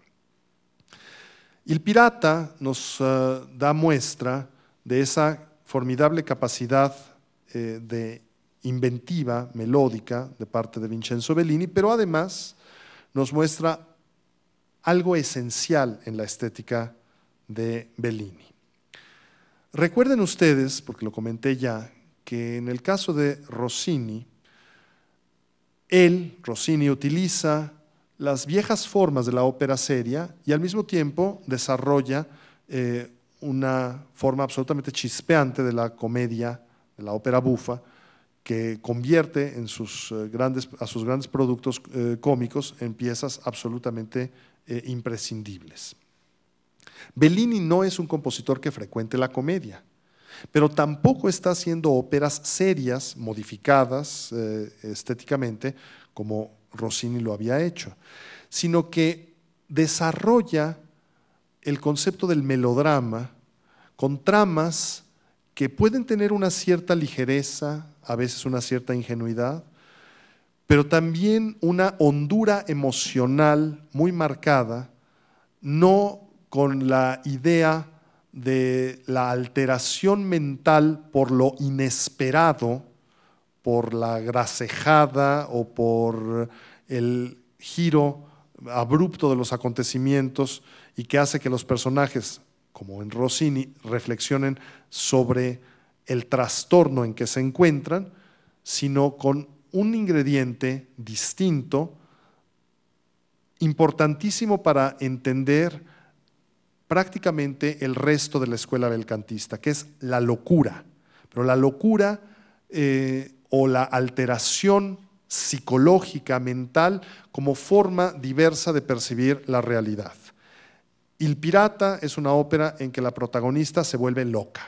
Il Pirata nos uh, da muestra de esa formidable capacidad eh, de inventiva, melódica, de parte de Vincenzo Bellini, pero además nos muestra algo esencial en la estética de Bellini. Recuerden ustedes, porque lo comenté ya, que en el caso de Rossini, él, Rossini, utiliza las viejas formas de la ópera seria y al mismo tiempo desarrolla eh, una forma absolutamente chispeante de la comedia, de la ópera bufa, que convierte en sus, eh, grandes, a sus grandes productos eh, cómicos en piezas absolutamente eh, imprescindibles. Bellini no es un compositor que frecuente la comedia, pero tampoco está haciendo óperas serias, modificadas eh, estéticamente, como Rossini lo había hecho, sino que desarrolla el concepto del melodrama con tramas que pueden tener una cierta ligereza, a veces una cierta ingenuidad, pero también una hondura emocional muy marcada, no con la idea de la alteración mental por lo inesperado, por la gracejada o por el giro abrupto de los acontecimientos y que hace que los personajes, como en Rossini, reflexionen sobre el trastorno en que se encuentran, sino con un ingrediente distinto, importantísimo para entender prácticamente el resto de la escuela belcantista, que es la locura. Pero la locura eh, o la alteración psicológica, mental, como forma diversa de percibir la realidad. Il Pirata es una ópera en que la protagonista se vuelve loca.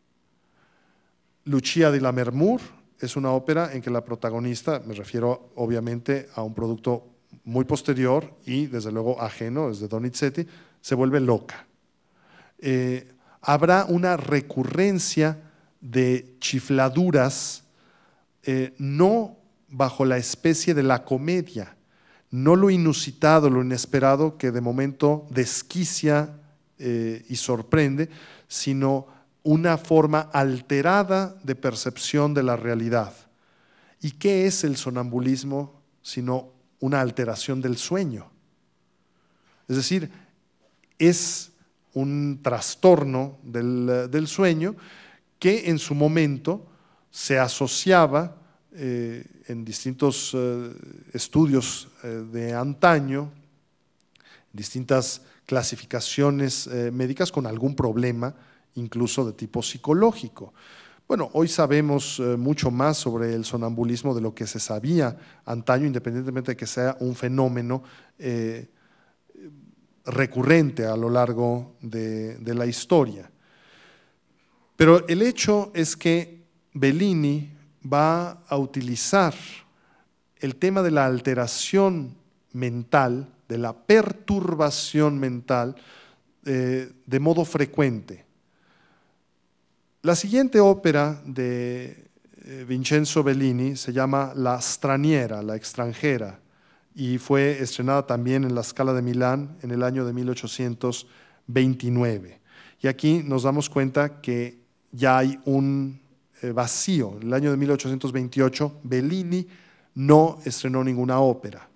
Lucia di Lammermoor es una ópera en que la protagonista, me refiero obviamente a un producto muy posterior y desde luego ajeno, es de Donizetti, se vuelve loca. Eh, habrá una recurrencia de chifladuras, eh, no bajo la especie de la comedia, no lo inusitado, lo inesperado que de momento desquicia eh, y sorprende, sino una forma alterada de percepción de la realidad. ¿Y qué es el sonambulismo sino una alteración del sueño? Es decir, es un trastorno del, del sueño que en su momento se asociaba eh, en distintos eh, estudios eh, de antaño, distintas clasificaciones eh, médicas con algún problema incluso de tipo psicológico. Bueno, hoy sabemos eh, mucho más sobre el sonambulismo de lo que se sabía antaño, independientemente de que sea un fenómeno eh, recurrente a lo largo de, de la historia. Pero el hecho es que Bellini va a utilizar el tema de la alteración mental, de la perturbación mental, eh, de modo frecuente. La siguiente ópera de eh, Vincenzo Bellini se llama La Straniera, la extranjera, y fue estrenada también en la Scala de Milán en el año de mil ochocientos veintinueve. Y aquí nos damos cuenta que ya hay un eh, vacío. En el año de mil ochocientos veintiocho, Bellini no estrenó ninguna ópera.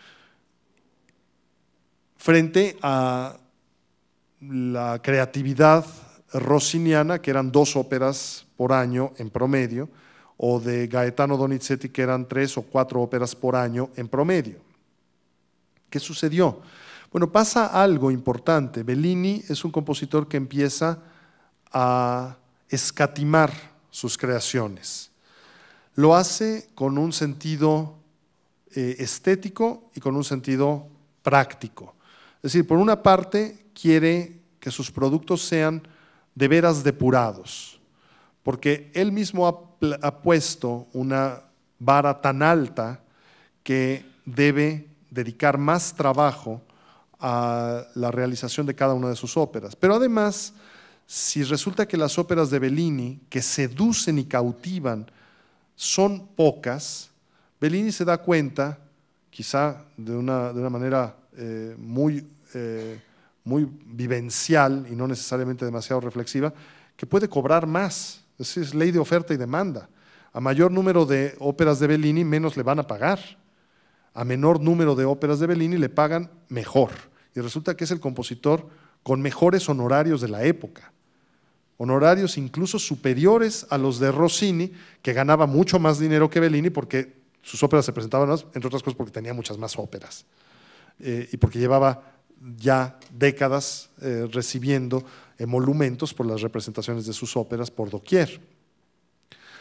Frente a la creatividad rossiniana, que eran dos óperas por año en promedio, o de Gaetano Donizetti, que eran tres o cuatro óperas por año en promedio. ¿Qué sucedió? Bueno, pasa algo importante. Bellini es un compositor que empieza a escatimar sus creaciones. Lo hace con un sentido eh, estético y con un sentido práctico. Es decir, por una parte, quiere que sus productos sean de veras depurados, porque él mismo ha, ha puesto una vara tan alta que debe dedicar más trabajo a la realización de cada una de sus óperas. Pero además, si resulta que las óperas de Bellini, que seducen y cautivan, son pocas, Bellini se da cuenta, quizá de una, de una manera eh, muy, eh, muy vivencial y no necesariamente demasiado reflexiva, que puede cobrar más. Es decir, es ley de oferta y demanda. A mayor número de óperas de Bellini, menos le van a pagar. A menor número de óperas de Bellini le pagan mejor. Y resulta que es el compositor con mejores honorarios de la época. Honorarios incluso superiores a los de Rossini, que ganaba mucho más dinero que Bellini porque sus óperas se presentaban más, entre otras cosas porque tenía muchas más óperas. Eh, y porque llevaba ya décadas eh, recibiendo emolumentos por las representaciones de sus óperas por doquier.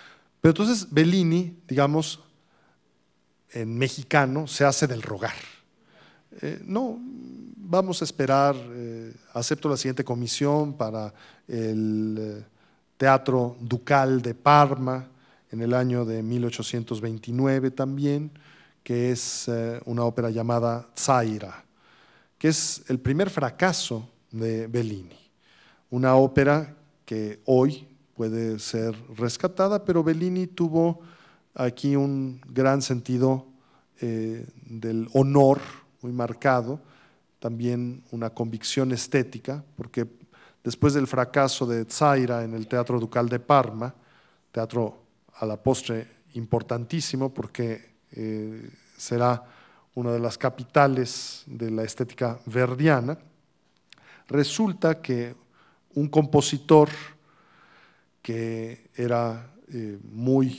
Pero entonces Bellini, digamos, en mexicano, se hace del rogar. Eh, no, vamos a esperar, eh, acepto la siguiente comisión para el eh, Teatro Ducal de Parma en el año de mil ochocientos veintinueve también, que es eh, una ópera llamada Zaira, que es el primer fracaso de Bellini. Una ópera que hoy puede ser rescatada, pero Bellini tuvo aquí un gran sentido eh, del honor muy marcado, también una convicción estética, porque después del fracaso de Zaira en el Teatro Ducal de Parma, teatro a la postre importantísimo porque eh, será una de las capitales de la estética verdiana, resulta que un compositor que era eh, muy,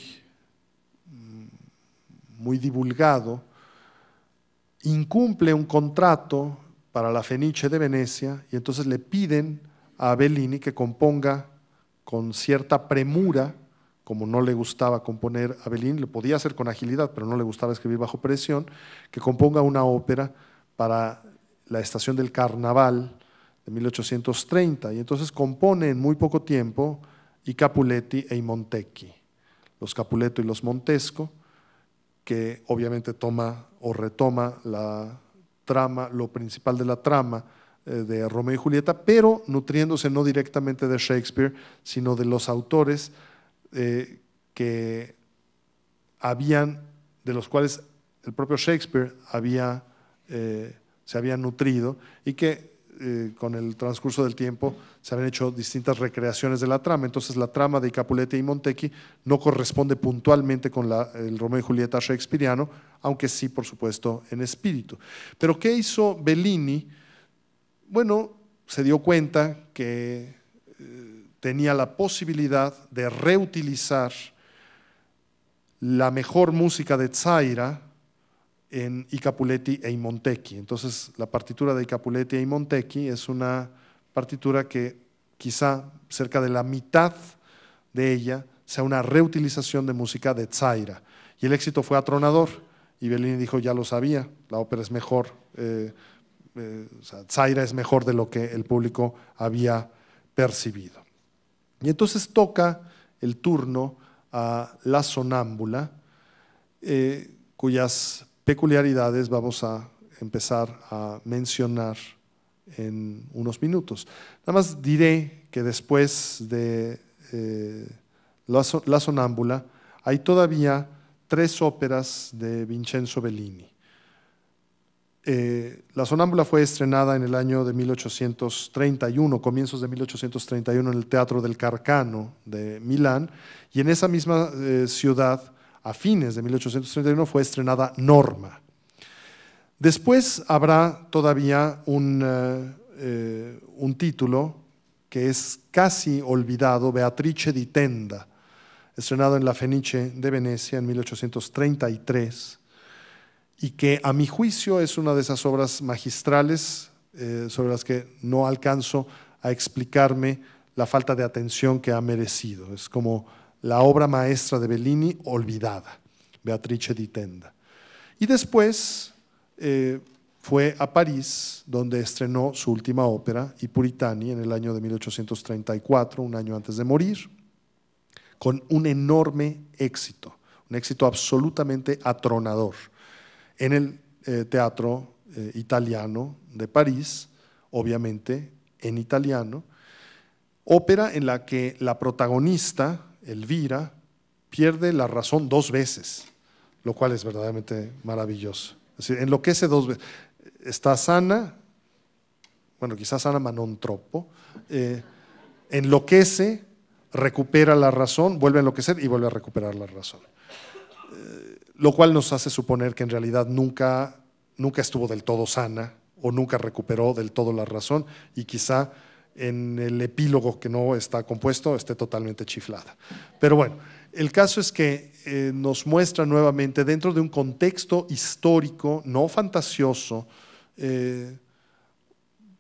muy divulgado, incumple un contrato para la Fenice de Venecia y entonces le piden a Bellini que componga con cierta premura, como no le gustaba componer a Bellini, lo podía hacer con agilidad, pero no le gustaba escribir bajo presión, que componga una ópera para la estación del Carnaval de mil ochocientos treinta, y entonces compone en muy poco tiempo I Capuletti e i Montecchi, los Capuleto y los Montesco, que obviamente toma o retoma la trama, lo principal de la trama eh, de Romeo y Julieta, pero nutriéndose no directamente de Shakespeare, sino de los autores eh, que habían, de los cuales el propio Shakespeare había, eh, se había nutrido y que eh, con el transcurso del tiempo se habían hecho distintas recreaciones de la trama. Entonces la trama de Capuletti y Montecchi no corresponde puntualmente con la, el Romeo y Julieta shakespeariano, aunque sí, por supuesto, en espíritu. Pero ¿qué hizo Bellini? Bueno, se dio cuenta que eh, tenía la posibilidad de reutilizar la mejor música de Zaira en I Capuletti e i Montecchi. Entonces, la partitura de I Capuletti e i Montecchi es una partitura que quizá cerca de la mitad de ella sea una reutilización de música de Zaira. Y el éxito fue atronador. Y Bellini dijo, ya lo sabía, la ópera es mejor, eh, eh, o sea, Zaira es mejor de lo que el público había percibido. Y entonces toca el turno a La Sonámbula, eh, cuyas peculiaridades vamos a empezar a mencionar en unos minutos. Nada más diré que después de eh, La, La Sonámbula hay todavía tres óperas de Vincenzo Bellini. Eh, La Sonámbula fue estrenada en el año de mil ochocientos treinta y uno, comienzos de mil ochocientos treinta y uno en el Teatro del Carcano de Milán, y en esa misma eh, ciudad, a fines de mil ochocientos treinta y uno, fue estrenada Norma. Después habrá todavía un, eh, eh, un título que es casi olvidado, Beatrice di Tenda, estrenado en la Fenice de Venecia en mil ochocientos treinta y tres, y que a mi juicio es una de esas obras magistrales eh, sobre las que no alcanzo a explicarme la falta de atención que ha merecido. Es como la obra maestra de Bellini olvidada, Beatrice di Tenda. Y después eh, fue a París, donde estrenó su última ópera, I Puritani, en el año de mil ochocientos treinta y cuatro, un año antes de morir, con un enorme éxito, un éxito absolutamente atronador en el eh, Teatro eh, Italiano de París, obviamente en italiano, ópera en la que la protagonista, Elvira, pierde la razón dos veces, lo cual es verdaderamente maravilloso. Es decir, enloquece dos veces. Está sana, bueno, quizás sana ma non troppo, eh, enloquece, recupera la razón, vuelve a enloquecer y vuelve a recuperar la razón. Eh, lo cual nos hace suponer que en realidad nunca, nunca estuvo del todo sana o nunca recuperó del todo la razón, y quizá en el epílogo que no está compuesto esté totalmente chiflada. Pero bueno, el caso es que eh, nos muestra nuevamente dentro de un contexto histórico, no fantasioso, eh,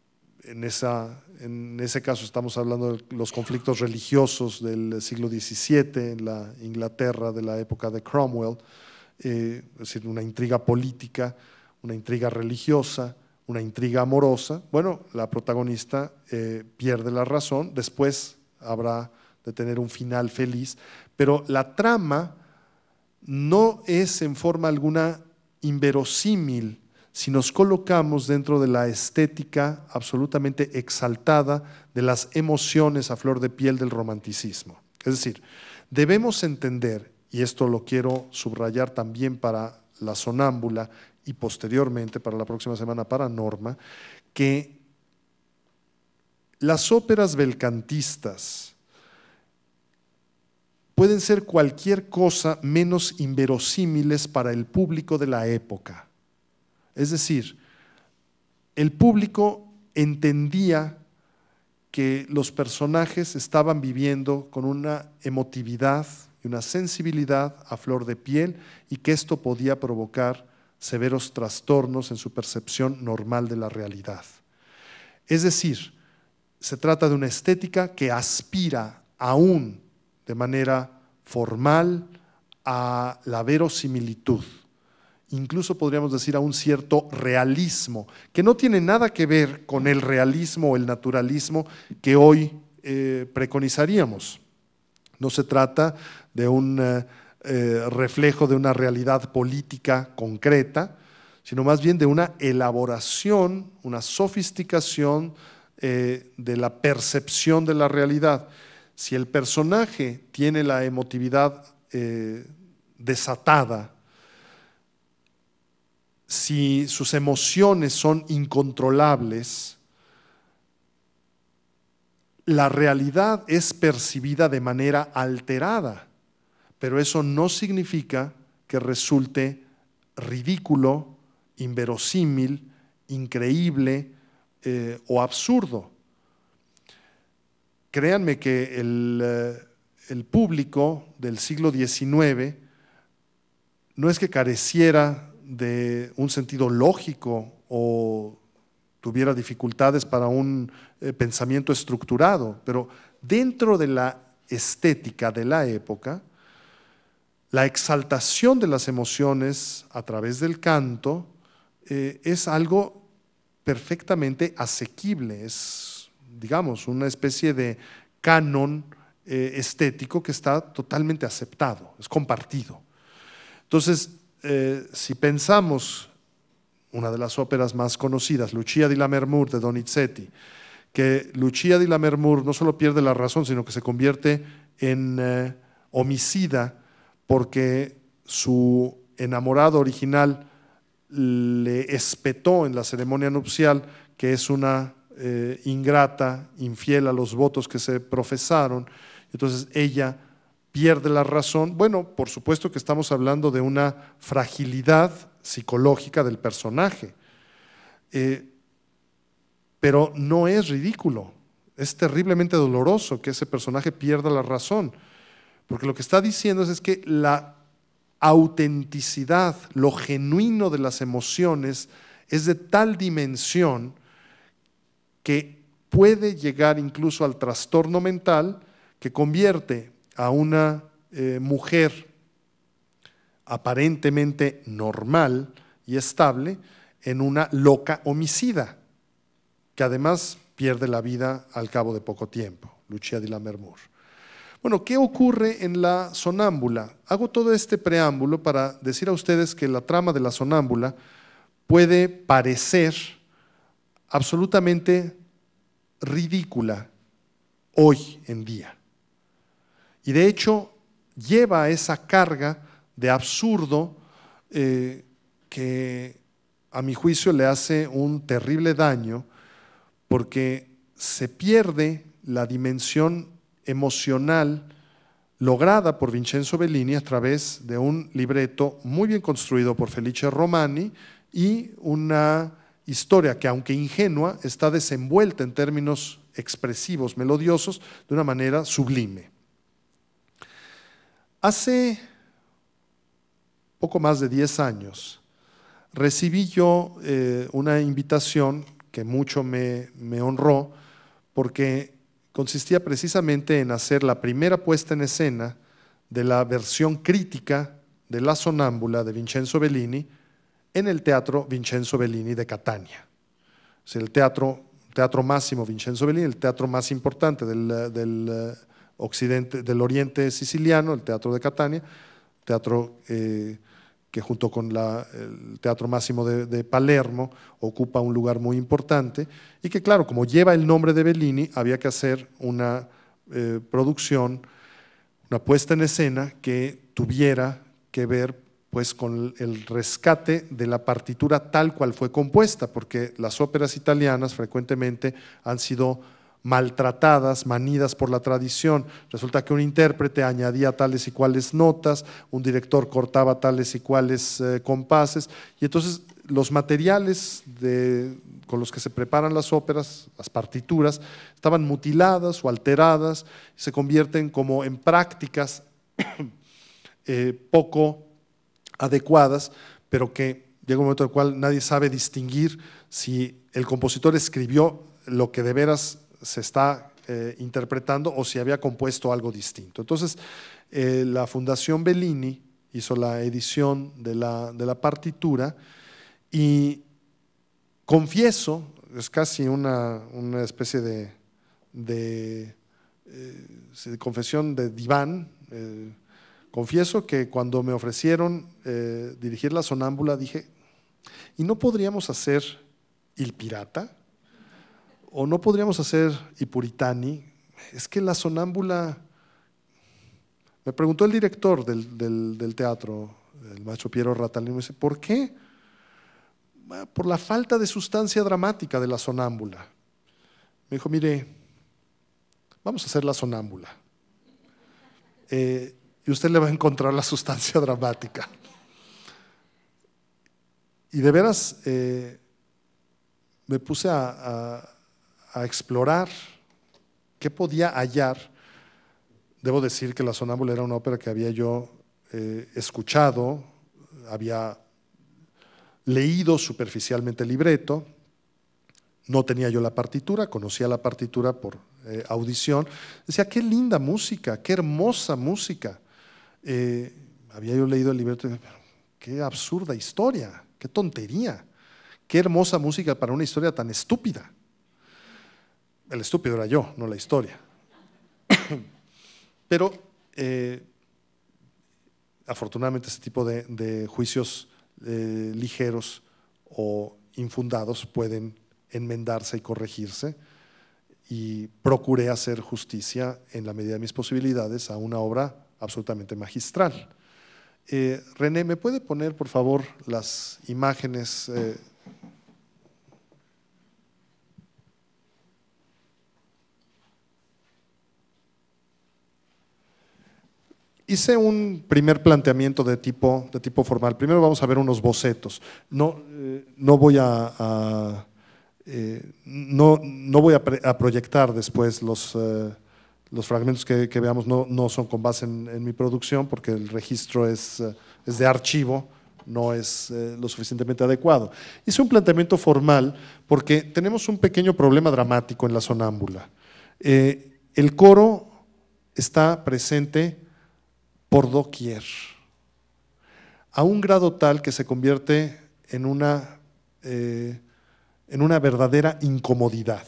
en, esa, en ese caso estamos hablando de los conflictos religiosos del siglo diecisiete, en la Inglaterra de la época de Cromwell, eh, es decir, una intriga política, una intriga religiosa, una intriga amorosa. Bueno, la protagonista eh, pierde la razón, después habrá de tener un final feliz, pero la trama no es en forma alguna inverosímil si nos colocamos dentro de la estética absolutamente exaltada de las emociones a flor de piel del romanticismo. Es decir, debemos entender, y esto lo quiero subrayar también para La Sonámbula y posteriormente para la próxima semana para Norma, que las óperas belcantistas pueden ser cualquier cosa menos inverosímiles para el público de la época. Es decir, el público entendía que los personajes estaban viviendo con una emotividad y una sensibilidad a flor de piel y que esto podía provocar severos trastornos en su percepción normal de la realidad. Es decir, se trata de una estética que aspira aún de manera formal a la verosimilitud. Incluso podríamos decir a un cierto realismo, que no tiene nada que ver con el realismo o el naturalismo que hoy eh, preconizaríamos. No se trata de un eh, eh, reflejo de una realidad política concreta, sino más bien de una elaboración, una sofisticación eh, de la percepción de la realidad. Si el personaje tiene la emotividad eh, desatada, si sus emociones son incontrolables, la realidad es percibida de manera alterada, pero eso no significa que resulte ridículo, inverosímil, increíble eh, o absurdo. Créanme que el, eh, el público del siglo diecinueve no es que careciera de un sentido lógico o tuviera dificultades para un eh, pensamiento estructurado, pero dentro de la estética de la época, la exaltación de las emociones a través del canto eh, es algo perfectamente asequible, es, digamos, una especie de canon eh, estético que está totalmente aceptado, es compartido. Entonces, eh, si pensamos una de las óperas más conocidas, Lucia di Lammermoor de Donizetti, que Lucia di Lammermoor no solo pierde la razón, sino que se convierte en eh, homicida porque su enamorado original le espetó en la ceremonia nupcial que es una eh, ingrata, infiel a los votos que se profesaron. Entonces ella pierde la razón. Bueno, por supuesto que estamos hablando de una fragilidad psicológica del personaje, eh, pero no es ridículo, es terriblemente doloroso que ese personaje pierda la razón, porque lo que está diciendo es, es que la autenticidad, lo genuino de las emociones es de tal dimensión que puede llegar incluso al trastorno mental que convierte a una eh, mujer aparentemente normal y estable en una loca homicida, que además pierde la vida al cabo de poco tiempo, Lucia di Lammermoor. Bueno, ¿qué ocurre en La Sonámbula? Hago todo este preámbulo para decir a ustedes que la trama de La Sonámbula puede parecer absolutamente ridícula hoy en día. Y de hecho lleva esa carga de absurdo eh, que a mi juicio le hace un terrible daño, porque se pierde la dimensión emocional lograda por Vincenzo Bellini a través de un libreto muy bien construido por Felice Romani y una historia que, aunque ingenua, está desenvuelta en términos expresivos, melodiosos, de una manera sublime. Hace poco más de diez años recibí yo eh, una invitación que mucho me, me honró, porque consistía precisamente en hacer la primera puesta en escena de la versión crítica de La Sonámbula de Vincenzo Bellini en el Teatro Vincenzo Bellini de Catania. O sea, el teatro, teatro Máximo Vincenzo Bellini, el teatro más importante del, del, occidente, del oriente siciliano, el Teatro de Catania, teatro eh, que junto con la, el Teatro Máximo de, de Palermo ocupa un lugar muy importante y que, claro, como lleva el nombre de Bellini, había que hacer una eh, producción, una puesta en escena que tuviera que ver pues con el rescate de la partitura tal cual fue compuesta, porque las óperas italianas frecuentemente han sido maltratadas, manidas por la tradición. Resulta que un intérprete añadía tales y cuales notas, un director cortaba tales y cuales eh, compases, y entonces los materiales de, con los que se preparan las óperas, las partituras, estaban mutiladas o alteradas, y se convierten como en prácticas eh, poco adecuadas, pero que llega un momento en el cual nadie sabe distinguir si el compositor escribió lo que de veras se está eh, interpretando o si había compuesto algo distinto. Entonces, eh, la Fundación Bellini hizo la edición de la, de la partitura y confieso, es casi una, una especie de, de, eh, de confesión de diván, eh, confieso que cuando me ofrecieron eh, dirigir La Sonámbula dije, ¿y no podríamos hacer Il Pirata? ¿O no podríamos hacer I Puritani? Es que La Sonámbula… Me preguntó el director del, del, del teatro, el maestro Piero Ratalino, me dice, ¿por qué? Por la falta de sustancia dramática de La Sonámbula. Me dijo, mire, vamos a hacer La Sonámbula. Eh, y usted le va a encontrar la sustancia dramática. Y de veras eh, me puse a, a, a explorar qué podía hallar. Debo decir que La Sonámbula era una ópera que había yo eh, escuchado, había leído superficialmente el libreto, no tenía yo la partitura, conocía la partitura por eh, audición. Decía, qué linda música, qué hermosa música. Eh, había yo leído el libreto y dije, qué absurda historia, qué tontería, qué hermosa música para una historia tan estúpida. El estúpido era yo, no la historia. Pero eh, afortunadamente ese tipo de, de juicios eh, ligeros o infundados pueden enmendarse y corregirse, y procuré hacer justicia en la medida de mis posibilidades a una obra absolutamente magistral. Eh, René, ¿me puede poner por favor las imágenes? Eh, Hice un primer planteamiento de tipo, de tipo formal. Primero vamos a ver unos bocetos. No, eh, no voy a, a eh, no, no voy a, a, proyectar después los, eh, los fragmentos que, que veamos, no, no son con base en, en mi producción, porque el registro es, es de archivo, no es eh, lo suficientemente adecuado. Hice un planteamiento formal porque tenemos un pequeño problema dramático en La Sonámbula. Eh, el coro está presente por doquier, a un grado tal que se convierte en una, eh, en una verdadera incomodidad.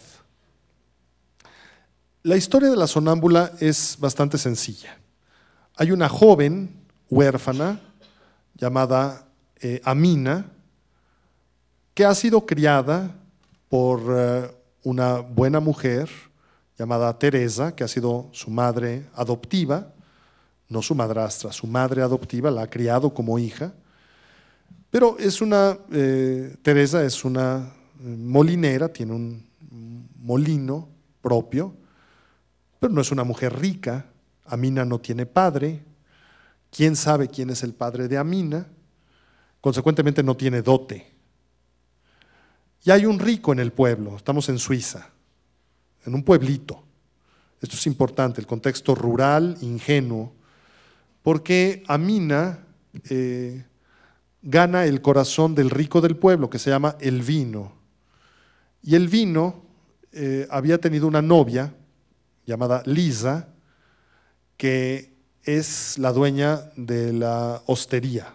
La historia de La Sonámbula es bastante sencilla. Hay una joven huérfana llamada eh, Amina, que ha sido criada por eh, una buena mujer llamada Teresa, que ha sido su madre adoptiva, no su madrastra, su madre adoptiva, la ha criado como hija, pero es una, eh, Teresa es una molinera, tiene un molino propio, pero no es una mujer rica. Amina no tiene padre, quién sabe quién es el padre de Amina, consecuentemente no tiene dote. Y hay un rico en el pueblo, estamos en Suiza, en un pueblito. Esto es importante, el contexto rural, ingenuo, porque Amina eh, gana el corazón del rico del pueblo, que se llama Elvino. Y el vino eh, había tenido una novia llamada Lisa, que es la dueña de la hostería.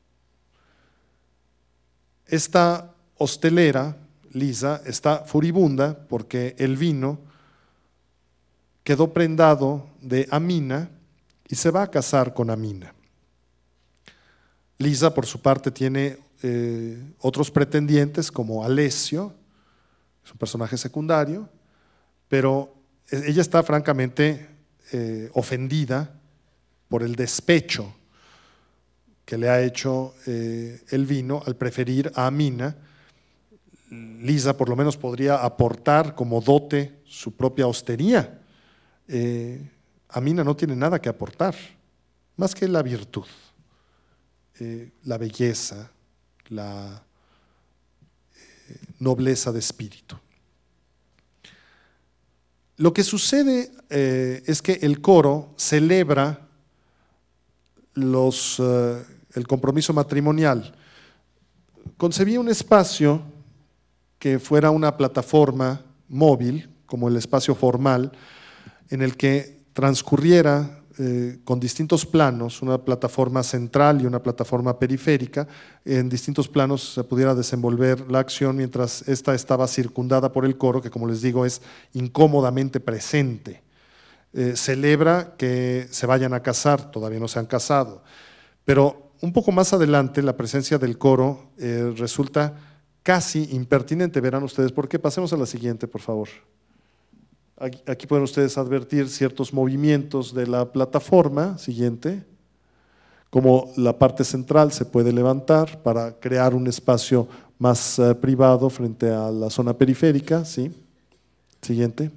Esta hostelera, Lisa, está furibunda porque el vino quedó prendado de Amina y se va a casar con Amina. Lisa, por su parte, tiene eh, otros pretendientes como Alessio, es un personaje secundario, pero ella está francamente eh, ofendida por el despecho que le ha hecho eh, el vino al preferir a Amina. Lisa por lo menos podría aportar como dote su propia hostería. Eh, Amina no tiene nada que aportar, más que la virtud, eh, la belleza, la eh, nobleza de espíritu. Lo que sucede eh, es que el coro celebra los, eh, el compromiso matrimonial. Concebí un espacio que fuera una plataforma móvil, como el espacio formal, en el que transcurriera eh, con distintos planos, una plataforma central y una plataforma periférica, en distintos planos se pudiera desenvolver la acción mientras esta estaba circundada por el coro, que como les digo es incómodamente presente. Eh, celebra que se vayan a casar, todavía no se han casado, pero un poco más adelante la presencia del coro eh, resulta casi impertinente, verán ustedes por qué. Pasemos a la siguiente, por favor. Aquí, aquí pueden ustedes advertir ciertos movimientos de la plataforma, siguiente, como la parte central se puede levantar para crear un espacio más uh, privado frente a la zona periférica, ¿sí? Siguiente.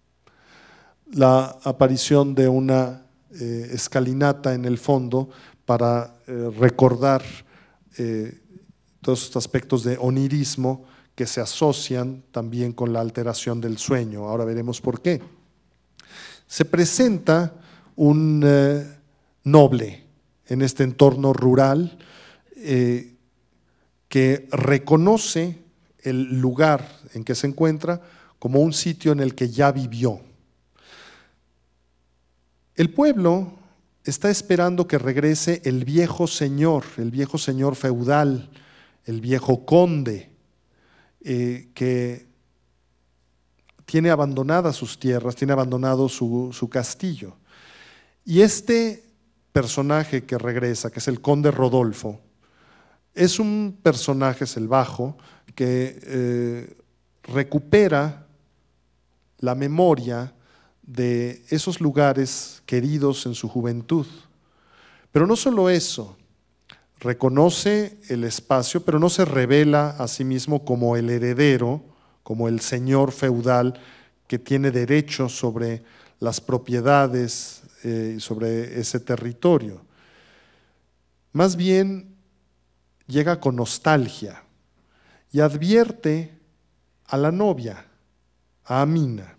La aparición de una eh, escalinata en el fondo para eh, recordar eh, todos estos aspectos de onirismo que se asocian también con la alteración del sueño. Ahora veremos por qué. Se presenta un eh, noble en este entorno rural eh, que reconoce el lugar en que se encuentra como un sitio en el que ya vivió. El pueblo está esperando que regrese el viejo señor, el viejo señor feudal, el viejo conde, eh, que tiene abandonadas sus tierras, tiene abandonado su, su castillo. Y este personaje que regresa, que es el conde Rodolfo, es un personaje selvajo que eh, recupera la memoria de esos lugares queridos en su juventud. Pero no solo eso, reconoce el espacio, pero no se revela a sí mismo como el heredero, como el señor feudal que tiene derecho sobre las propiedades, eh, sobre ese territorio. Más bien llega con nostalgia y advierte a la novia, a Amina.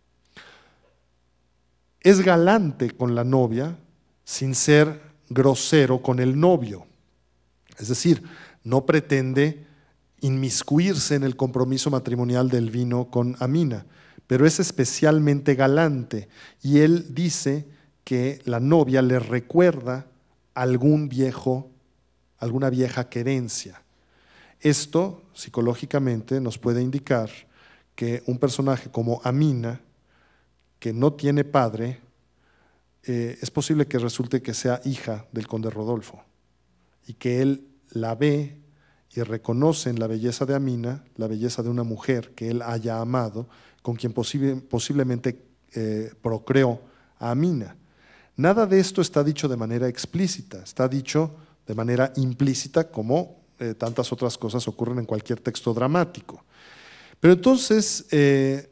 Es galante con la novia sin ser grosero con el novio. Es decir, no pretende inmiscuirse en el compromiso matrimonial del vino con Amina, pero es especialmente galante y él dice que la novia le recuerda algún viejo, alguna vieja querencia. Esto psicológicamente nos puede indicar que un personaje como Amina, que no tiene padre, eh, es posible que resulte que sea hija del conde Rodolfo y que él la ve y reconoce en la belleza de Amina, la belleza de una mujer que él haya amado, con quien posible, posiblemente eh, procreó a Amina. Nada de esto está dicho de manera explícita, está dicho de manera implícita, como eh, tantas otras cosas ocurren en cualquier texto dramático. Pero entonces, eh,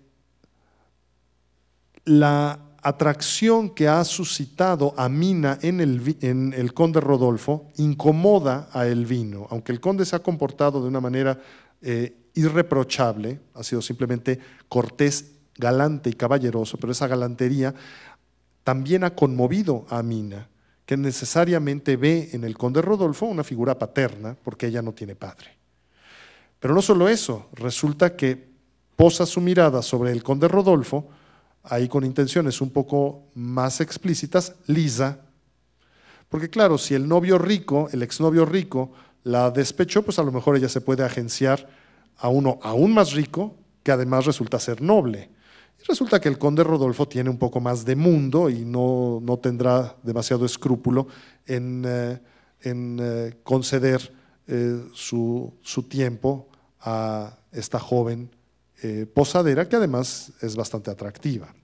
la atracción que ha suscitado Amina en el, en el conde Rodolfo incomoda a el vino, aunque el conde se ha comportado de una manera eh, irreprochable, ha sido simplemente cortés, galante y caballeroso, pero esa galantería también ha conmovido a Amina, que necesariamente ve en el conde Rodolfo una figura paterna, porque ella no tiene padre. Pero no solo eso, resulta que posa su mirada sobre el conde Rodolfo, ahí con intenciones un poco más explícitas, Lisa, porque claro, si el novio rico, el exnovio rico, la despechó, pues a lo mejor ella se puede agenciar a uno aún más rico, que además resulta ser noble. Y resulta que el conde Rodolfo tiene un poco más de mundo y no, no tendrá demasiado escrúpulo en, eh, en eh, conceder eh, su, su tiempo a esta joven eh, posadera, que además es bastante atractiva.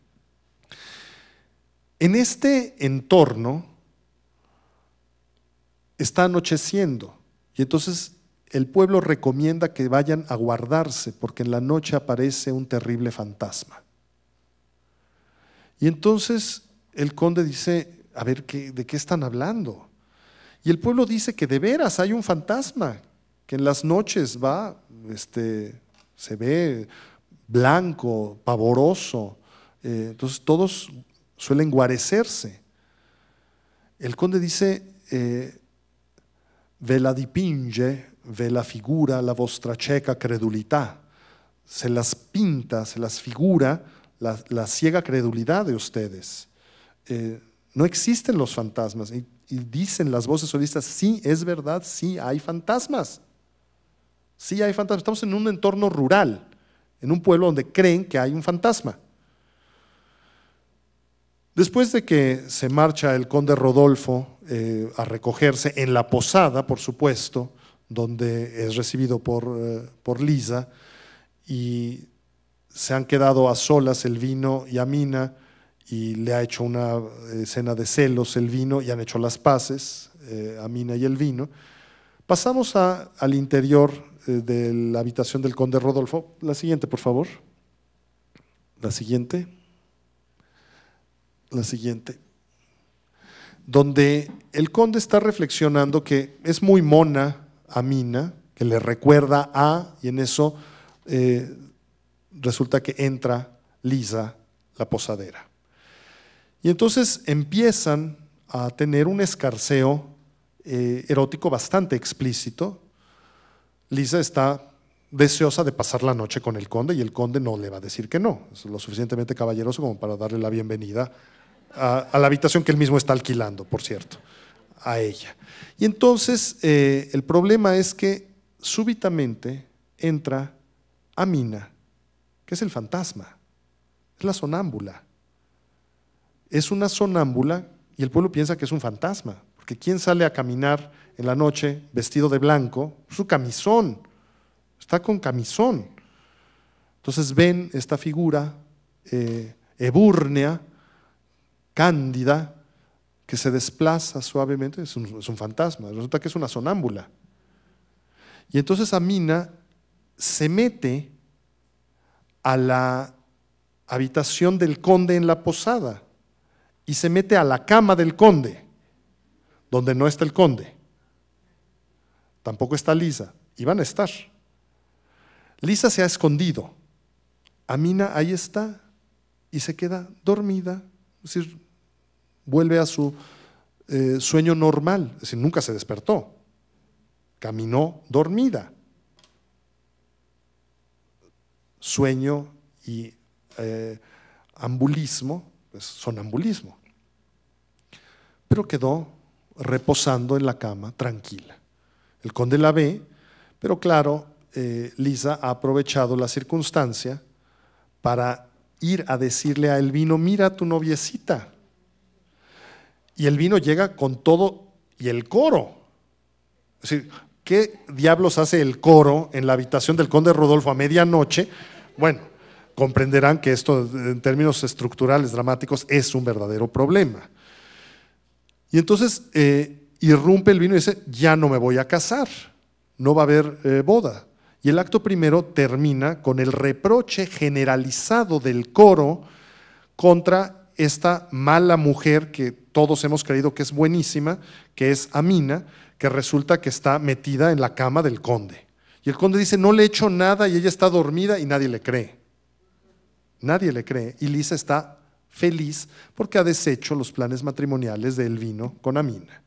En este entorno está anocheciendo y entonces el pueblo recomienda que vayan a guardarse porque en la noche aparece un terrible fantasma. Y entonces el conde dice, a ver, ¿qué, ¿de qué están hablando? Y el pueblo dice que de veras hay un fantasma, que en las noches va, este, se ve blanco, pavoroso, eh, entonces todos suelen guarecerse. El conde dice, eh, ve la dipinge, ve la figura la vostra cieca credulità, se las pinta, se las figura la, la ciega credulidad de ustedes. Eh, no existen los fantasmas y, y dicen las voces solistas, sí, es verdad, sí hay fantasmas, sí hay fantasmas. Estamos en un entorno rural, en un pueblo donde creen que hay un fantasma. Después de que se marcha el conde Rodolfo eh, a recogerse en la posada, por supuesto, donde es recibido por, eh, por Lisa, y se han quedado a solas el vino y Amina, y le ha hecho una escena de celos el vino, y han hecho las paces, eh, Amina y el vino. Pasamos a, al interior eh, de la habitación del conde Rodolfo. La siguiente, por favor. La siguiente. La siguiente. Donde el conde está reflexionando que es muy mona Amina, que le recuerda a, y en eso eh, resulta que entra Lisa, la posadera. Y entonces empiezan a tener un escarceo eh, erótico bastante explícito. Lisa está deseosa de pasar la noche con el conde y el conde no le va a decir que no. Es lo suficientemente caballeroso como para darle la bienvenida a, a la habitación que él mismo está alquilando, por cierto, a ella. Y entonces eh, el problema es que súbitamente entra Amina, que es el fantasma, es la sonámbula. Es una sonámbula y el pueblo piensa que es un fantasma, porque ¿quién sale a caminar en la noche vestido de blanco? Su camisón, está con camisón. Entonces ven esta figura eh, ebúrnea, cándida, que se desplaza suavemente, es un, es un fantasma, resulta que es una sonámbula. Y entonces Amina se mete a la habitación del conde en la posada y se mete a la cama del conde, donde no está el conde. Tampoco está Lisa, y van a estar. Lisa se ha escondido, Amina ahí está y se queda dormida, es decir, vuelve a su eh, sueño normal, es decir, nunca se despertó, caminó dormida. Sueño y eh, ambulismo, pues sonambulismo. Pero quedó reposando en la cama tranquila. El conde la ve, pero claro, eh, Lisa ha aprovechado la circunstancia para ir a decirle a Elvino, mira a tu noviecita. Y Elvino llega con todo y el coro. Es decir, ¿qué diablos hace el coro en la habitación del conde Rodolfo a medianoche? Bueno, comprenderán que esto en términos estructurales, dramáticos, es un verdadero problema. Y entonces eh, irrumpe Elvino y dice, ya no me voy a casar, no va a haber eh, boda. Y el acto primero termina con el reproche generalizado del coro contra esta mala mujer que todos hemos creído que es buenísima, que es Amina, que resulta que está metida en la cama del conde. Y el conde dice, no le he hecho nada y ella está dormida y nadie le cree. Nadie le cree. Y Lisa está feliz porque ha deshecho los planes matrimoniales de Elvino con Amina.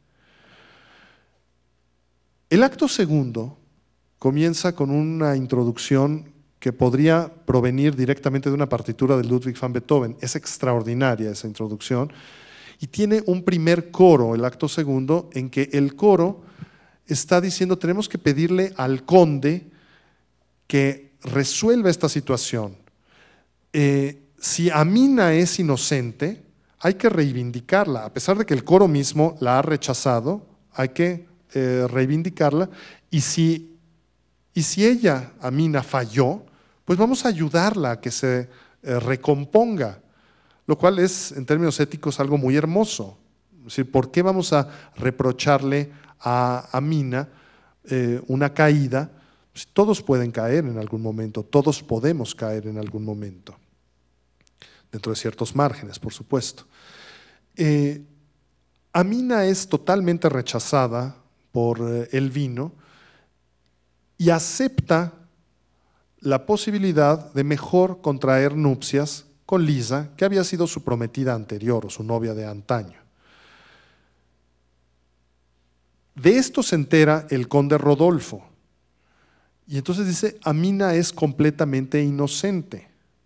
El acto segundo comienza con una introducción que podría provenir directamente de una partitura de Ludwig van Beethoven. Es extraordinaria esa introducción. Y tiene un primer coro, el acto segundo, en que el coro está diciendo, tenemos que pedirle al conde que resuelva esta situación. Eh, si Amina es inocente, hay que reivindicarla, a pesar de que el coro mismo la ha rechazado, hay que eh, reivindicarla, y si, y si ella, Amina, falló, pues vamos a ayudarla a que se eh, recomponga, lo cual es, en términos éticos, algo muy hermoso. Es decir, ¿por qué vamos a reprocharle a Amina eh, una caída? Pues todos pueden caer en algún momento, todos podemos caer en algún momento, dentro de ciertos márgenes, por supuesto. Eh, Amina es totalmente rechazada por eh, el vino y acepta la posibilidad de mejor contraer nupcias con Lisa, que había sido su prometida anterior o su novia de antaño. De esto se entera el conde Rodolfo y entonces dice, Amina es completamente inocente.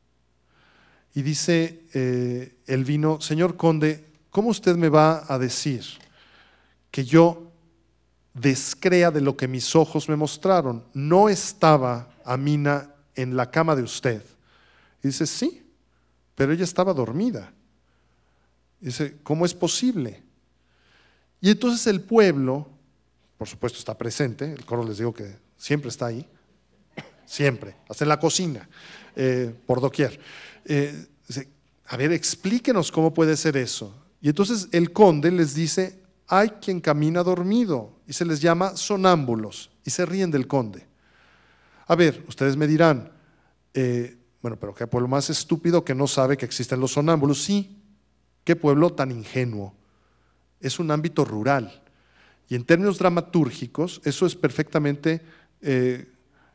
Y dice eh, el vino, señor conde, ¿cómo usted me va a decir que yo descrea de lo que mis ojos me mostraron? No estaba Amina en la cama de usted. Y dice, sí, pero ella estaba dormida. Y dice, ¿cómo es posible? Y entonces el pueblo, por supuesto está presente, el coro les digo que siempre está ahí, siempre, hasta en la cocina, eh, por doquier. Eh, dice, a ver, explíquenos cómo puede ser eso. Y entonces el conde les dice, hay quien camina dormido, y se les llama sonámbulos, y se ríen del conde. A ver, ustedes me dirán, eh, bueno, pero qué pueblo más estúpido que no sabe que existen los sonámbulos. Sí, qué pueblo tan ingenuo. Es un ámbito rural. Y en términos dramatúrgicos, eso es perfectamente eh,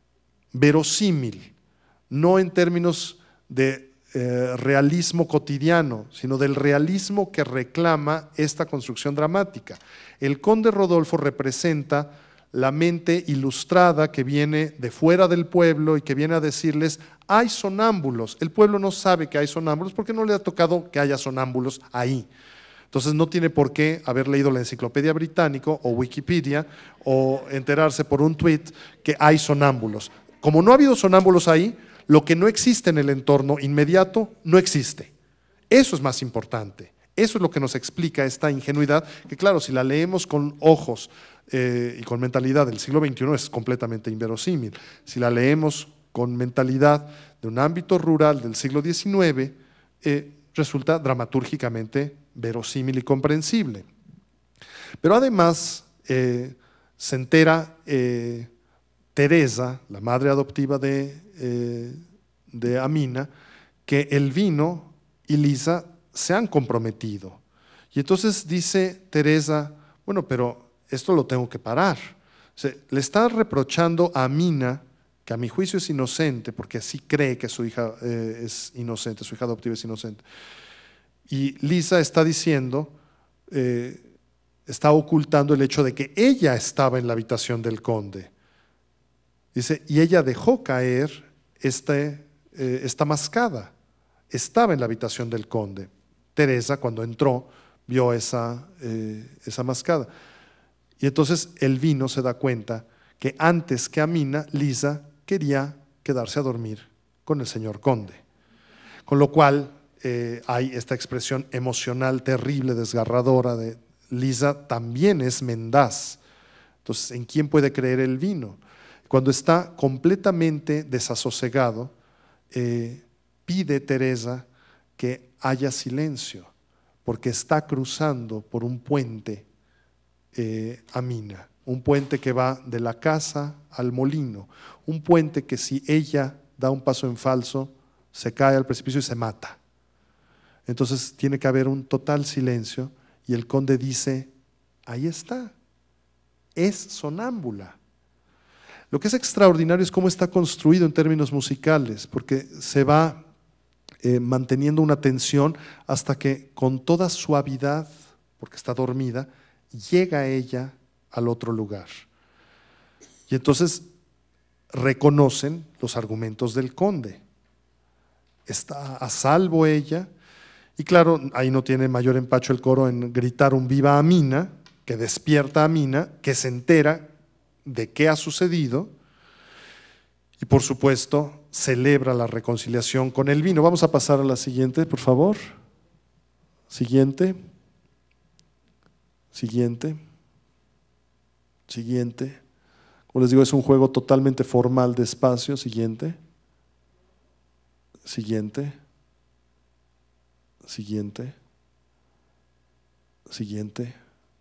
verosímil, no en términos de eh, realismo cotidiano, sino del realismo que reclama esta construcción dramática. El conde Rodolfo representa la mente ilustrada que viene de fuera del pueblo y que viene a decirles, hay sonámbulos. El pueblo no sabe que hay sonámbulos porque no le ha tocado que haya sonámbulos ahí. Entonces no tiene por qué haber leído la Enciclopedia Británica o Wikipedia o enterarse por un tweet que hay sonámbulos. Como no ha habido sonámbulos ahí, lo que no existe en el entorno inmediato no existe. Eso es más importante. Eso es lo que nos explica esta ingenuidad, que claro, si la leemos con ojos eh, y con mentalidad del siglo veintiuno es completamente inverosímil. Si la leemos con mentalidad de un ámbito rural del siglo diecinueve, eh, resulta dramatúrgicamente verosímil y comprensible. Pero además eh, se entera eh, Teresa, la madre adoptiva de, eh, de Amina, que el vino y Lisa se han comprometido. Y entonces dice Teresa, bueno, pero esto lo tengo que parar. O sea, le está reprochando a Amina, que a mi juicio es inocente, porque así cree que su hija eh, es inocente, su hija adoptiva es inocente. Y Lisa está diciendo, eh, está ocultando el hecho de que ella estaba en la habitación del conde. Dice, y ella dejó caer este, eh, esta mascada. Estaba en la habitación del conde. Teresa, cuando entró, vio esa, eh, esa mascada. Y entonces el vino se da cuenta que antes que Amina, Lisa quería quedarse a dormir con el señor conde. Con lo cual eh, hay esta expresión emocional terrible, desgarradora de Lisa también es mendaz. Entonces, ¿en quién puede creer el vino? Cuando está completamente desasosegado, eh, pide Teresa que haya silencio, porque está cruzando por un puente eh, Amina, un puente que va de la casa al molino, un puente que si ella da un paso en falso, se cae al precipicio y se mata. Entonces tiene que haber un total silencio y el conde dice, ahí está, es sonámbula. Lo que es extraordinario es cómo está construido en términos musicales, porque se va eh, manteniendo una tensión hasta que con toda suavidad, porque está dormida, llega ella al otro lugar. Y entonces reconocen los argumentos del conde. Está a salvo ella, y claro, ahí no tiene mayor empacho el coro en gritar un viva Amina, que despierta a Amina, que se entera de qué ha sucedido, y por supuesto celebra la reconciliación con el vino. Vamos a pasar a la siguiente, por favor. Siguiente. Siguiente. Siguiente. Como les digo, es un juego totalmente formal de espacio. Siguiente. Siguiente. Siguiente. Siguiente.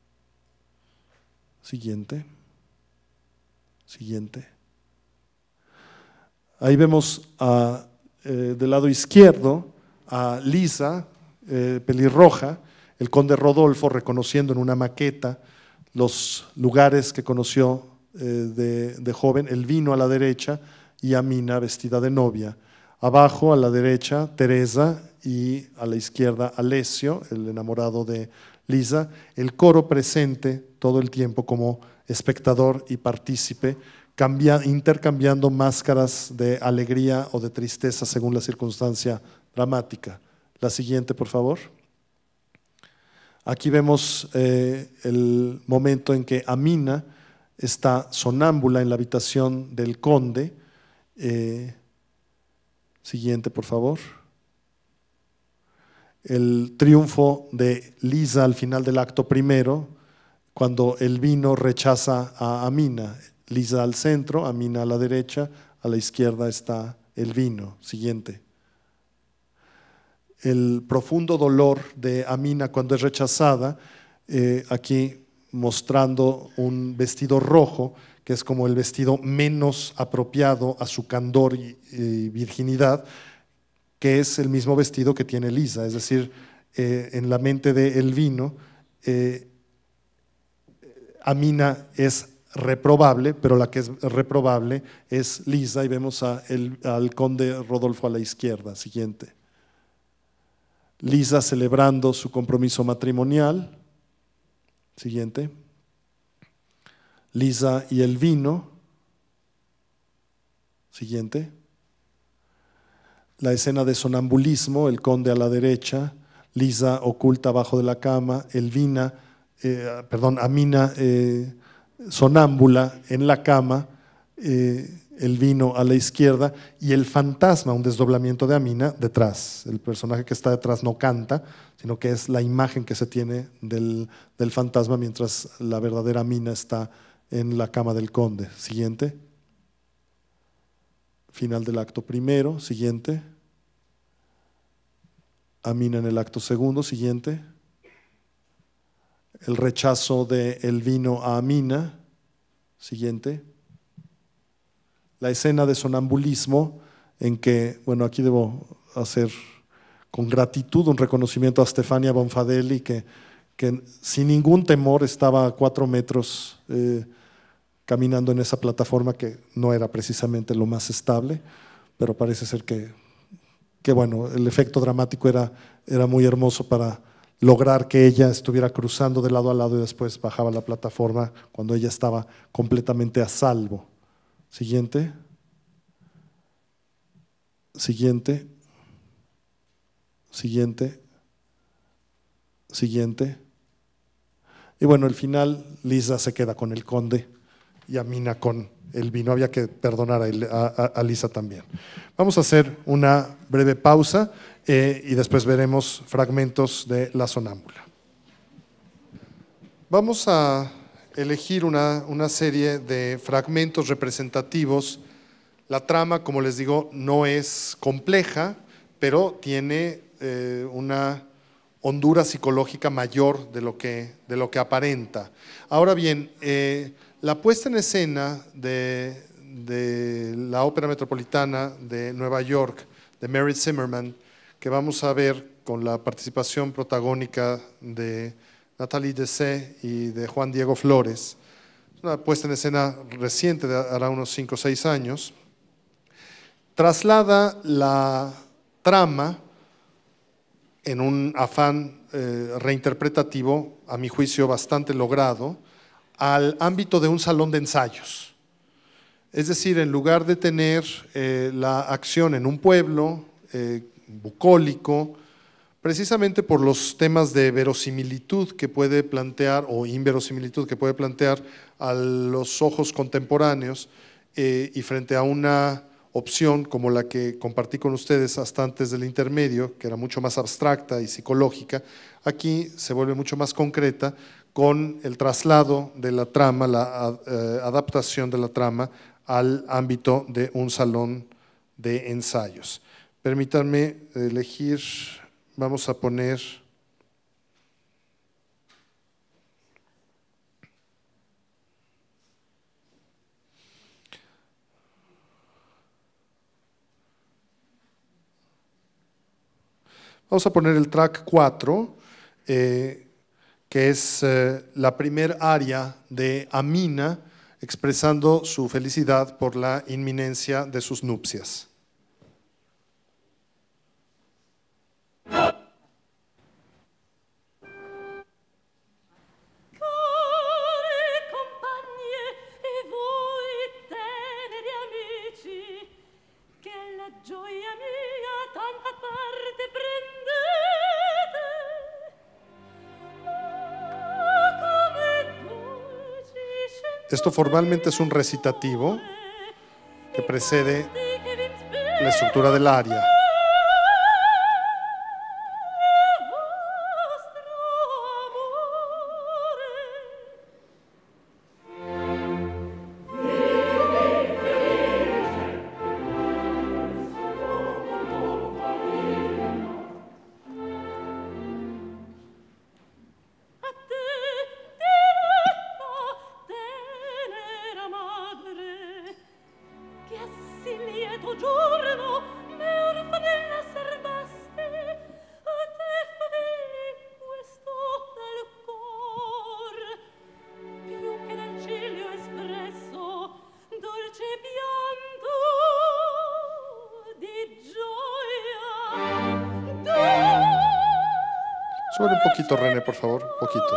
Siguiente. Siguiente. Ahí vemos a, eh, del lado izquierdo a Lisa, eh, pelirroja, el conde Rodolfo reconociendo en una maqueta los lugares que conoció eh, de, de joven, el vino a la derecha y Amina vestida de novia. Abajo a la derecha Teresa y a la izquierda Alessio, el enamorado de Lisa, el coro presente todo el tiempo como espectador y partícipe, cambia, intercambiando máscaras de alegría o de tristeza según la circunstancia dramática. La siguiente, por favor. Aquí vemos eh, el momento en que Amina está sonámbula en la habitación del conde. Eh, siguiente, por favor. El triunfo de Lisa al final del acto primero, cuando el vino rechaza a Amina. Lisa al centro, Amina a la derecha, a la izquierda está el vino. Siguiente. El profundo dolor de Amina cuando es rechazada, eh, aquí mostrando un vestido rojo, que es como el vestido menos apropiado a su candor y, y virginidad, que es el mismo vestido que tiene Lisa, es decir, eh, en la mente de El Vino, eh, Amina es reprobable, pero la que es reprobable es Lisa, y vemos a el, al conde Rodolfo a la izquierda. Siguiente. Lisa celebrando su compromiso matrimonial. Siguiente. Lisa y el vino. Siguiente. La escena de sonambulismo, el conde a la derecha, Lisa oculta abajo de la cama, Elvina, eh, perdón, Amina eh, sonámbula en la cama, eh, el vino a la izquierda y el fantasma, un desdoblamiento de Amina detrás. El personaje que está detrás no canta, sino que es la imagen que se tiene del, del fantasma mientras la verdadera Amina está en la cama del conde. Siguiente. Final del acto primero. Siguiente. Amina en el acto segundo. Siguiente. El rechazo del vino a Amina. Siguiente. La escena de sonambulismo en que, bueno, aquí debo hacer con gratitud un reconocimiento a Stefania Bonfadelli, que, que sin ningún temor estaba a cuatro metros eh, caminando en esa plataforma que no era precisamente lo más estable, pero parece ser que, que bueno, el efecto dramático era, era muy hermoso para lograr que ella estuviera cruzando de lado a lado y después bajaba la plataforma cuando ella estaba completamente a salvo. Siguiente. Siguiente. Siguiente. Siguiente. Y bueno, al final Lisa se queda con el conde y Amina con el vino. Había que perdonar a, a, a Lisa también. Vamos a hacer una breve pausa eh, y después veremos fragmentos de La Sonámbula. Vamos a elegir una, una serie de fragmentos representativos. La trama, como les digo, no es compleja, pero tiene eh, una hondura psicológica mayor de lo que, de lo que aparenta. Ahora bien, eh, la puesta en escena de, de la Ópera Metropolitana de Nueva York, de Mary Zimmerman, que vamos a ver con la participación protagónica de Nathalie Dessay y de Juan Diego Flores, una puesta en escena reciente, de hará unos cinco o seis años, traslada la trama en un afán eh, reinterpretativo, a mi juicio bastante logrado, al ámbito de un salón de ensayos. Es decir, en lugar de tener eh, la acción en un pueblo eh, bucólico, precisamente por los temas de verosimilitud que puede plantear, o inverosimilitud que puede plantear a los ojos contemporáneos, eh, y frente a una opción como la que compartí con ustedes hasta antes del intermedio, que era mucho más abstracta y psicológica, aquí se vuelve mucho más concreta con el traslado de la trama, la eh, adaptación de la trama al ámbito de un salón de ensayos. Permítanme elegir, vamos a poner vamos a poner el track cuatro, eh, que es eh, la primer aria de Amina, expresando su felicidad por la inminencia de sus nupcias. Esto formalmente es un recitativo que precede la estructura del aria. Sube un poquito, René, por favor, un poquito.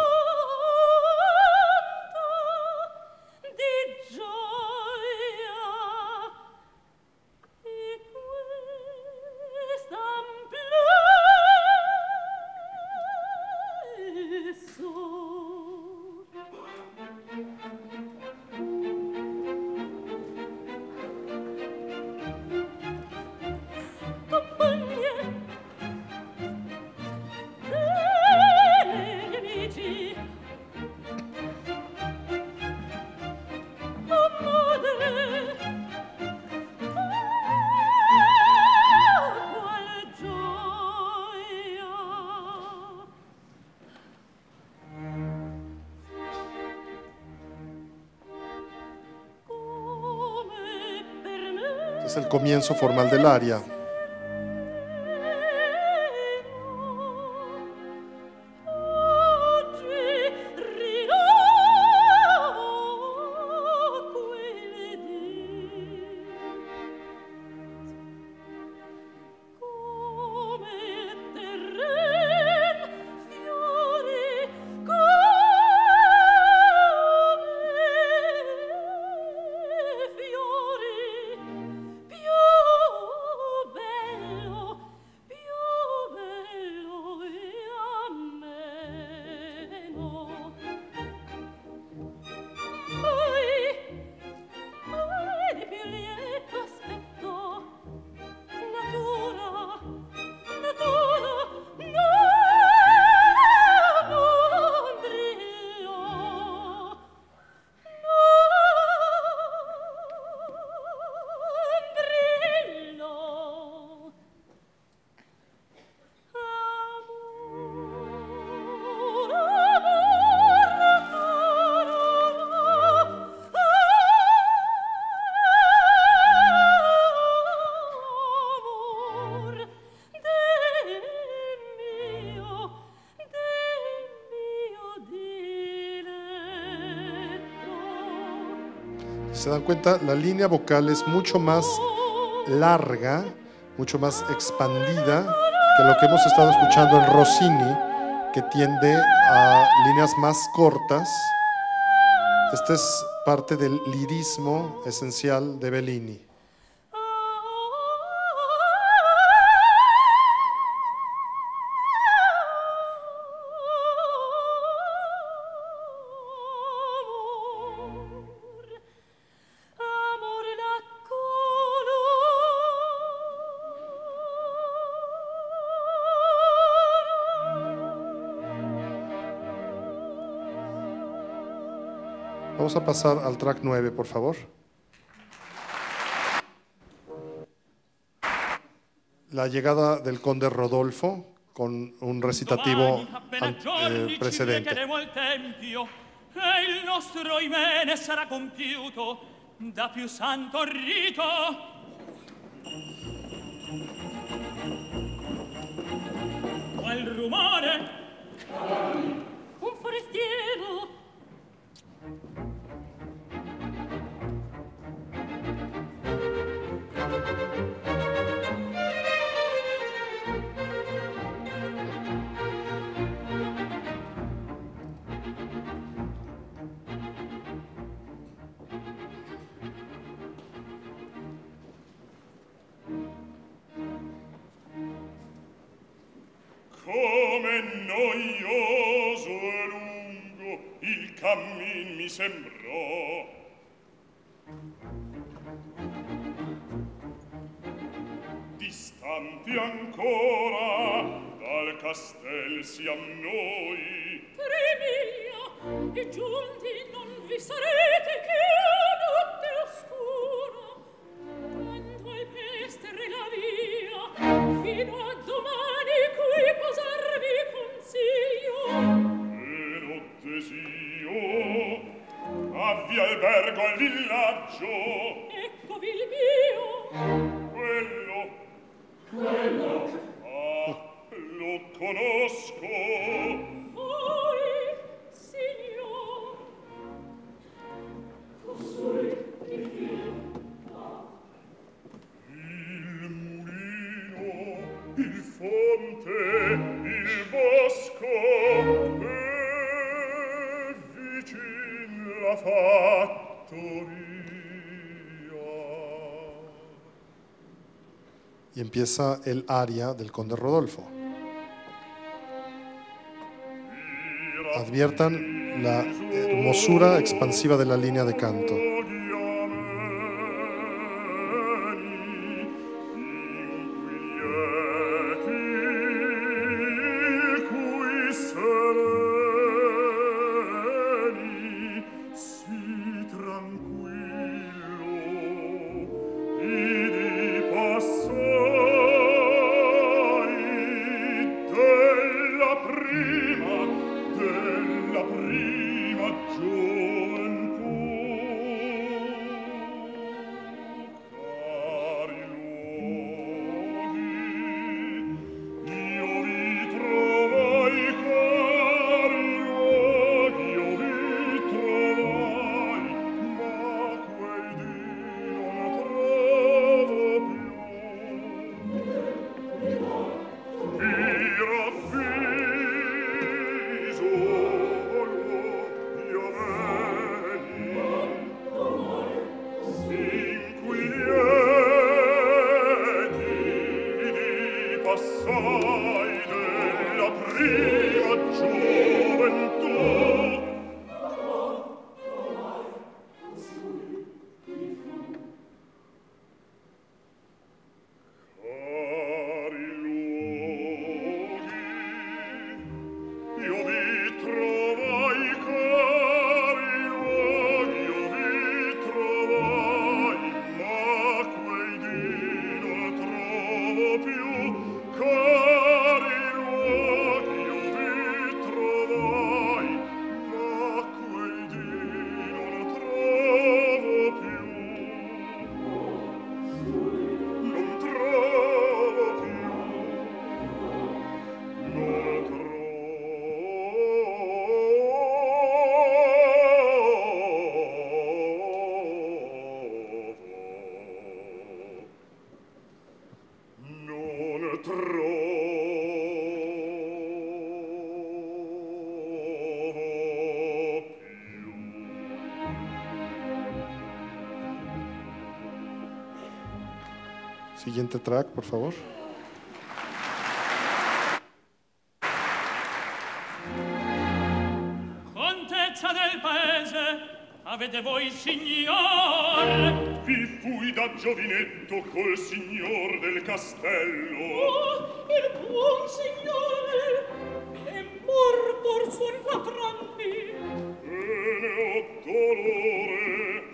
Es el comienzo formal del aria. Se dan cuenta, la línea vocal es mucho más larga, mucho más expandida que lo que hemos estado escuchando en Rossini, que tiende a líneas más cortas. Esta es parte del lirismo esencial de Bellini. Vamos a pasar al track nueve, por favor. La llegada del conde Rodolfo con un recitativo eh, precedente. E il nostro imene sarà compiuto da più santo rito. Qual rumore? Un forestiero. Come noioso e lungo il cammin mi sembrò. Distanti ancora dal castel siam noi. Tre miglia e giunti non vi sarete che a notte oscura. Tanto al pestere la via fino a domani cui posarvi consiglio. Ero desio, avvi albergo al villaggio. Eccovi il mio. Quello, quello, ah, lo conosco. Voi, signor. Costui il figlio. Il mulino, il fonte, il bosco e vicin la fattoria. Y empieza el aria del conde Rodolfo. Adviertan la hermosura expansiva de la línea de canto. Siguiente track, por favor. Contezza del paese, avete voi signor? Vi fui da giovinetto col signor del castello. Oh, il buon signore è morto orso in quattro anni. E ne ho dolore.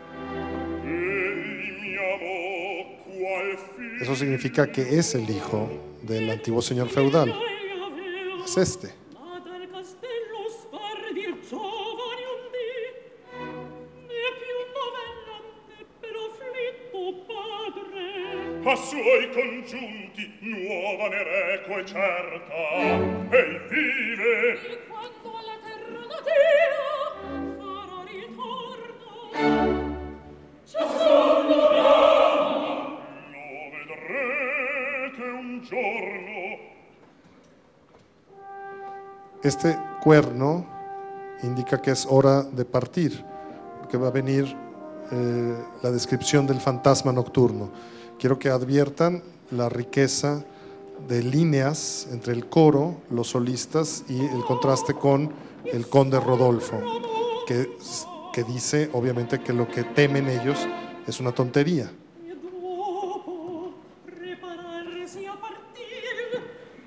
Egli mi amò qual figlio. Eso significa que es el hijo del antiguo señor feudal. Es este. Ma dal castello spardi il giovane undi, né più novella né per afflitto padre. A suoi congiunti nuova ne reco e certa. Ei vive. E quando alla terra natia farà ritorno, ciascun lo Lo vedrete un giorno. Este cuerno indica que es hora de partir, porque va a venir eh, la descripción del fantasma nocturno. Quiero que adviertan la riqueza de líneas entre el coro, los solistas y el contraste con el conde Rodolfo, que, que dice obviamente que lo que temen ellos es una tontería. e dopo prepararsi a partir.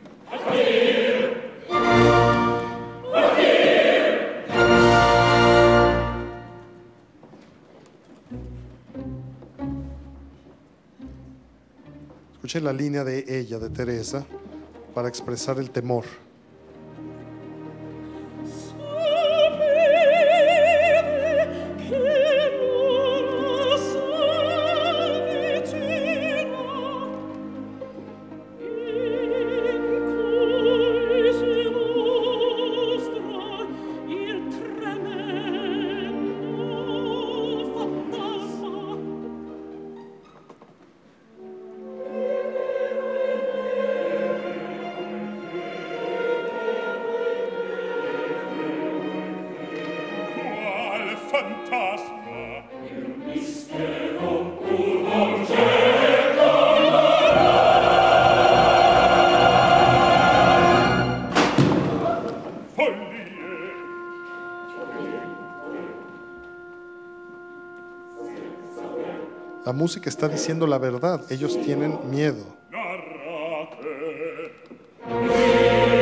Escuchen la línea de ella, de Teresa, para expresar el temor. Qual fantasma. Follie. La música está diciendo la verdad, ellos tienen miedo. Narrate.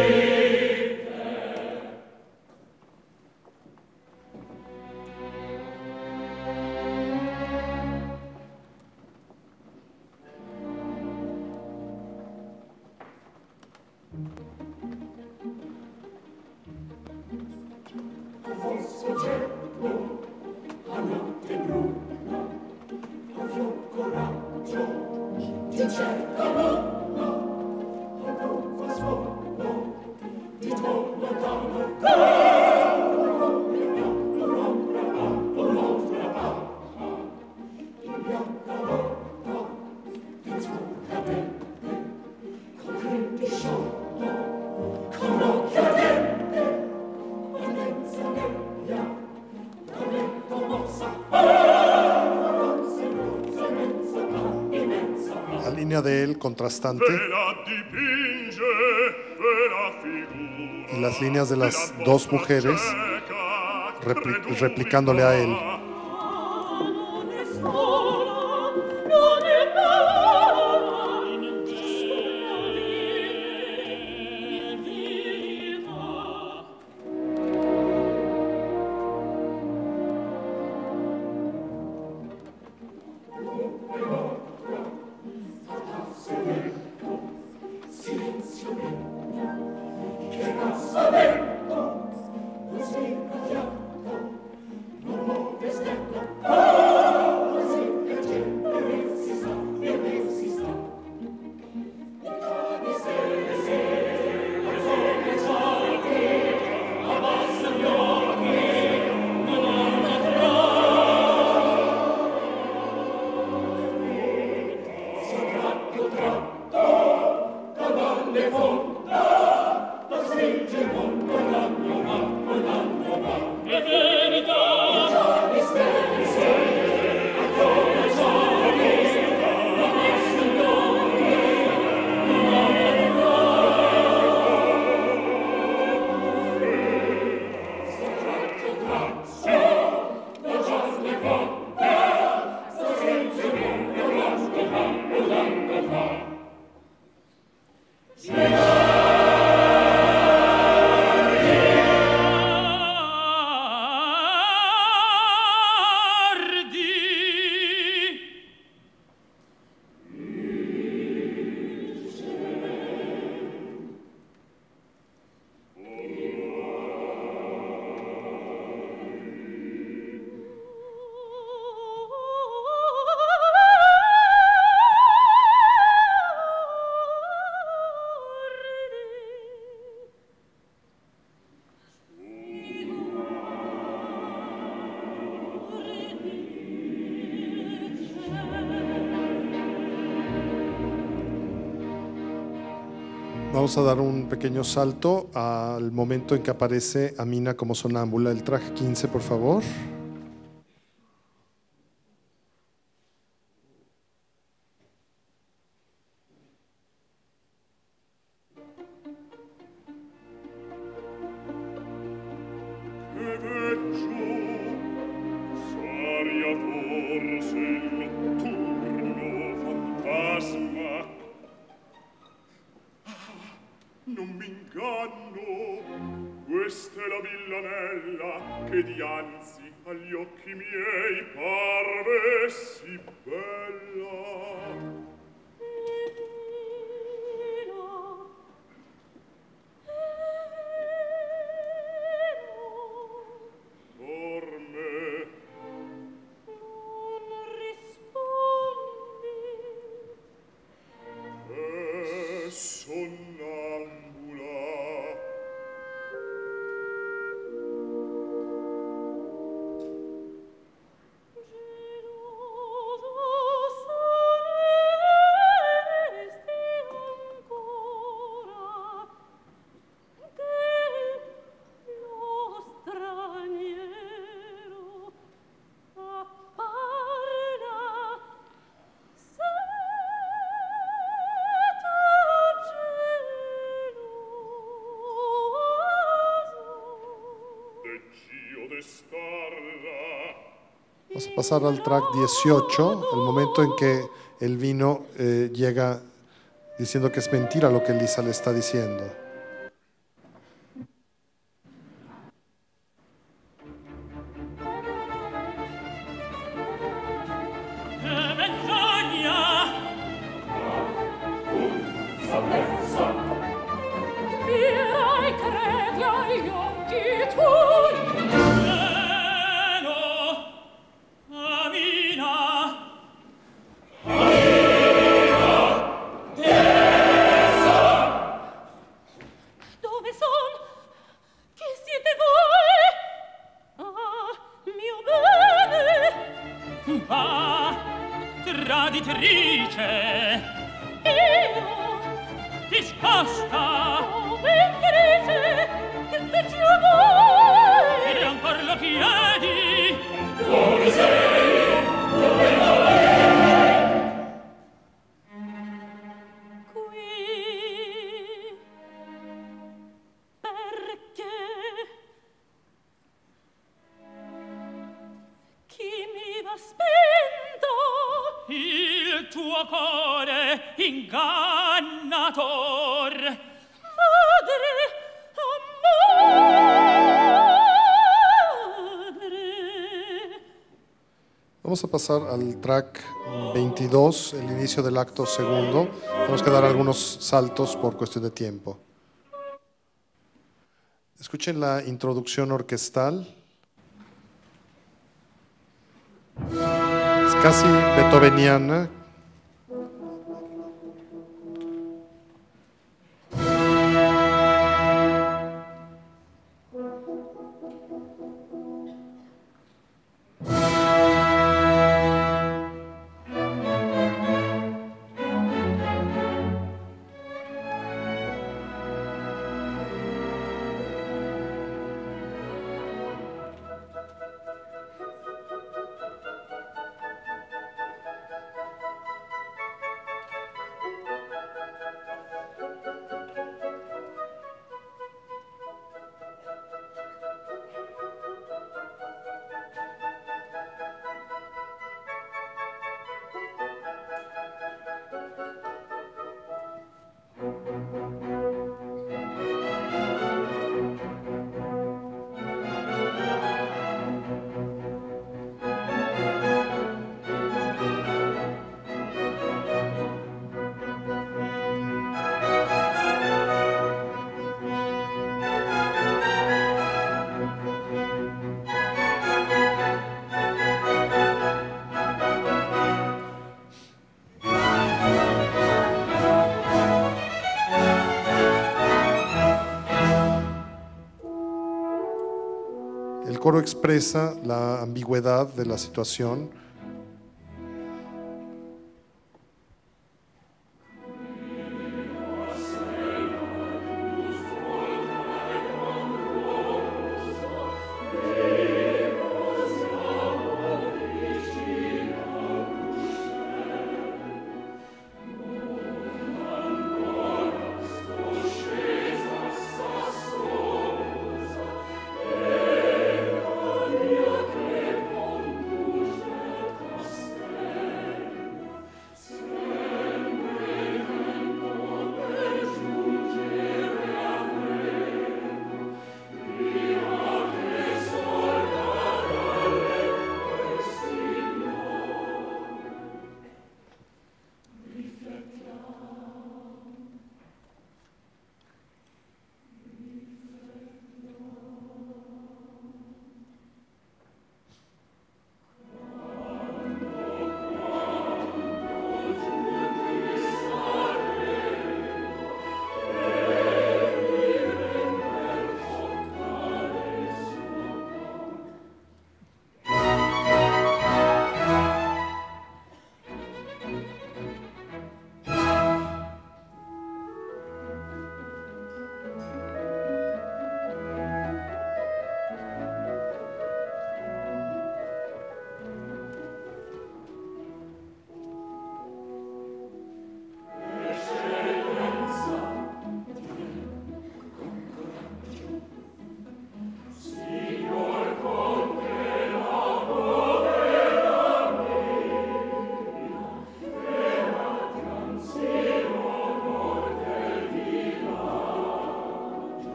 La línea de él contrastante Ve la dipinge, ve la figura. y las líneas de las dos mujeres Cieca, repli- creduta. replicándole a él. Non è sola, non è bella, in questa vita. Non si Vamos a dar un pequeño salto al momento en que aparece Amina como sonámbula. El track quince, por favor. Questa è la villanella che dianzi agli occhi miei parve sì bella. Vamos a pasar al track dieciocho, el momento en que el vino eh, llega diciendo que es mentira lo que Elisa le está diciendo. Vamos a pasar al track veintidós, el inicio del acto segundo. Vamos a dar algunos saltos por cuestión de tiempo. Escuchen la introducción orquestal. Es casi beethoveniana. El coro expresa la ambigüedad de la situación.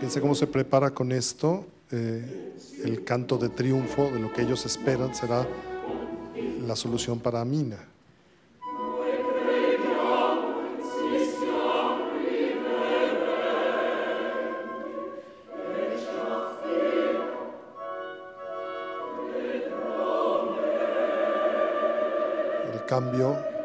Fíjense cómo se prepara con esto. Eh, el canto de triunfo de lo que ellos esperan será la solución para Amina. El cambio.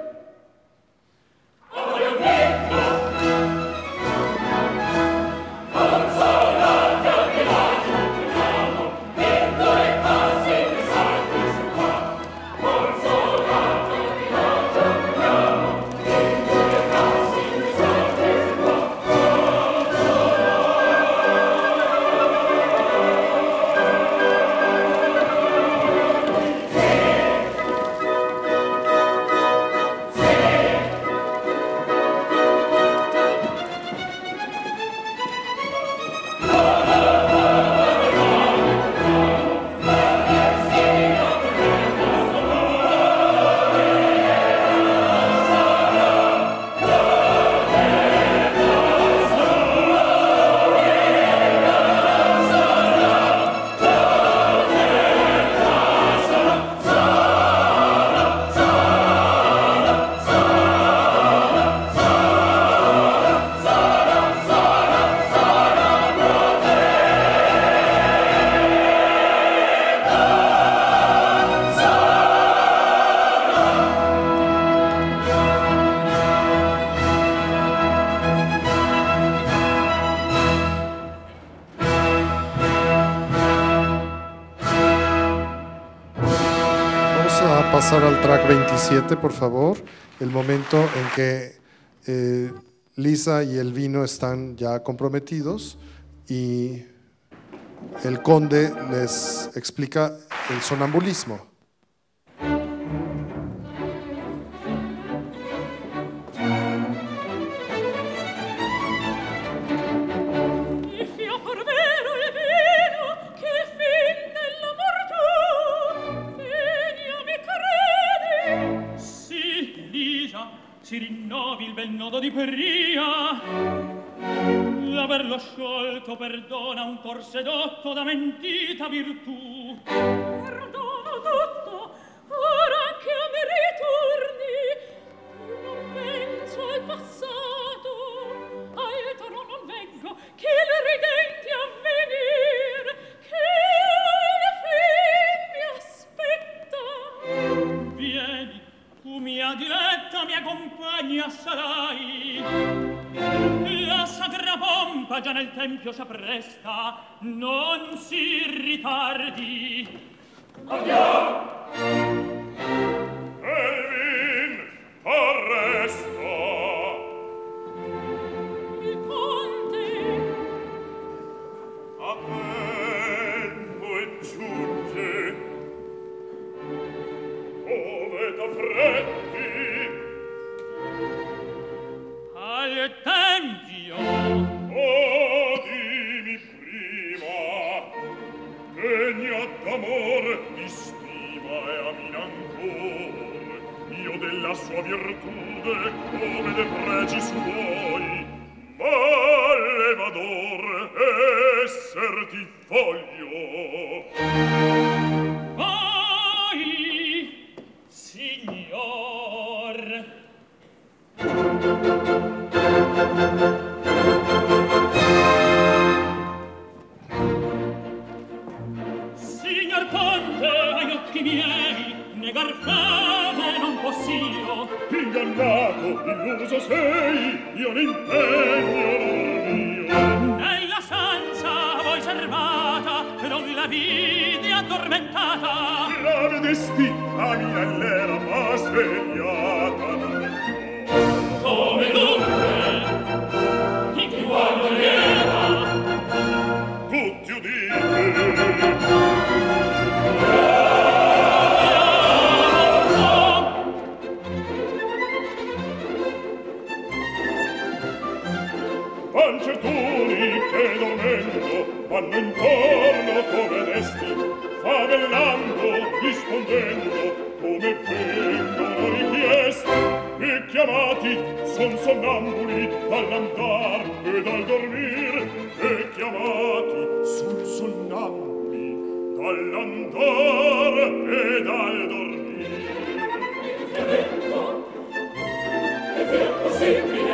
Pasar al track veintisiete, por favor, el momento en que eh, Lisa y el vino están ya comprometidos y el conde les explica el sonambulismo. Si rinnovi il bel nodo di Peria, l'averlo sciolto perdona un cor sedotto da mentita virtù. Perdono tutto, ora che a me ritorni, non penso al passato, altro non vengo che il ridente avvenir, che alla fin mi aspetta. Vieni, tu mia diletta, mia compagna sarai, la sacra pompa già nel tempio s'appresta, non si ritardi. Andiamo! Elvin, arresta! Il conte! A tempo e giunge, ove t'affretti? Al tempio! Oh, dimmi prima, degna d'amor, di stima e Amina ancor, io della sua virtude come de pregi suoi, ma levador esser ti voglio. Vai, signor! Signor Conte, agli occhi miei, negar fede non possio. Ingannato, illuso sei, io n'impegno l'amor mio. Nella stanza voi servata, non la vidi addormentata. La vedesti, Amina l'era ma svegliata non è. Come dunque? In che guai voleva? Tutti udite. Pancertuni che dormendo vanno intorno come desti, favellando, rispondendo come vengono richiesti, e che chiamati son sonnambuli dall'andar e dal dormir, e chiamati son sonnambuli dall'andar e dal dormir. È vero, è vero possibile.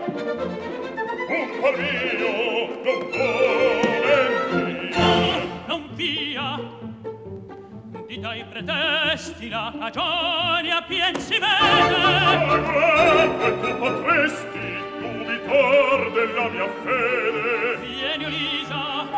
Un par mio non volenti. No, non via. Di dai pretesti la cagione a pien si vede. Aggrappa, tu potresti dubitar della mia fede. Vieni, Ulisa.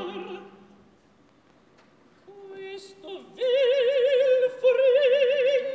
Questo vil furin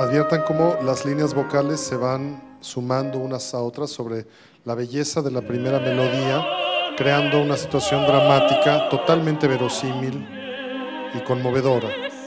Adviertan cómo las líneas vocales se van sumando unas a otras sobre la belleza de la primera melodía, creando una situación dramática totalmente verosímil y conmovedora.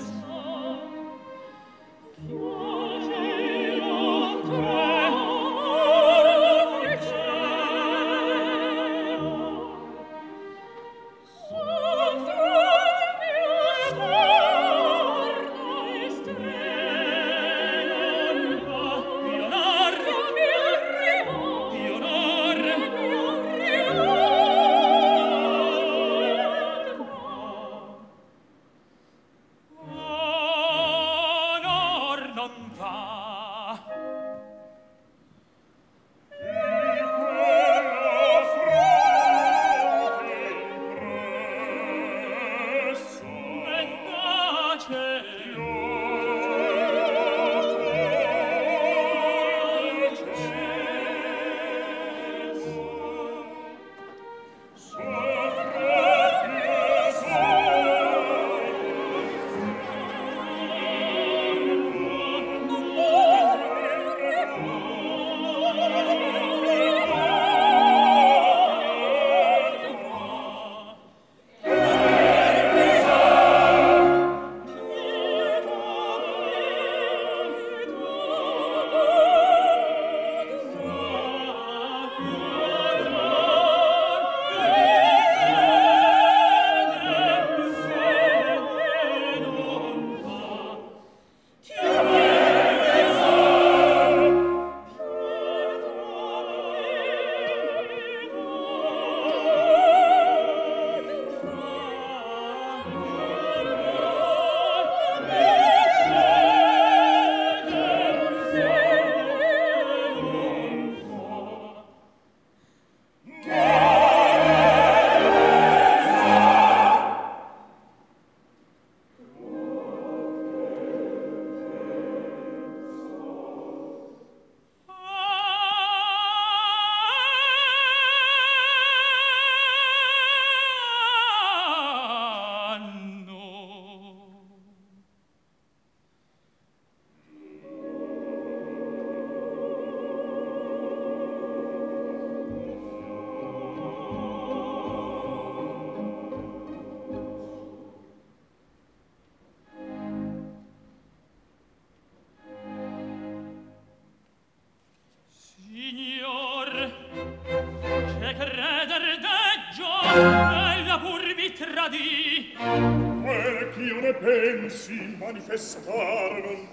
Quel ch'io ne pensi manifestar non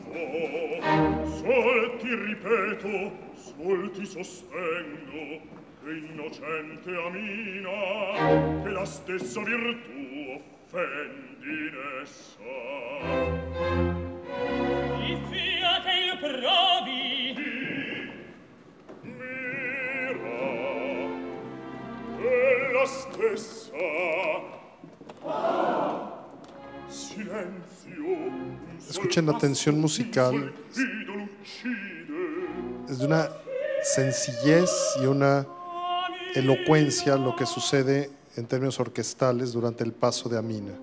può, sol ti ripeto, sol ti sostengo, che innocente Amina, che la stessa virtù offendi in essa. I fiate il provi, Mira, è la stessa. Escuchen la tensión musical. Es de una sencillez y una elocuencia lo que sucede en términos orquestales durante el paso de Amina.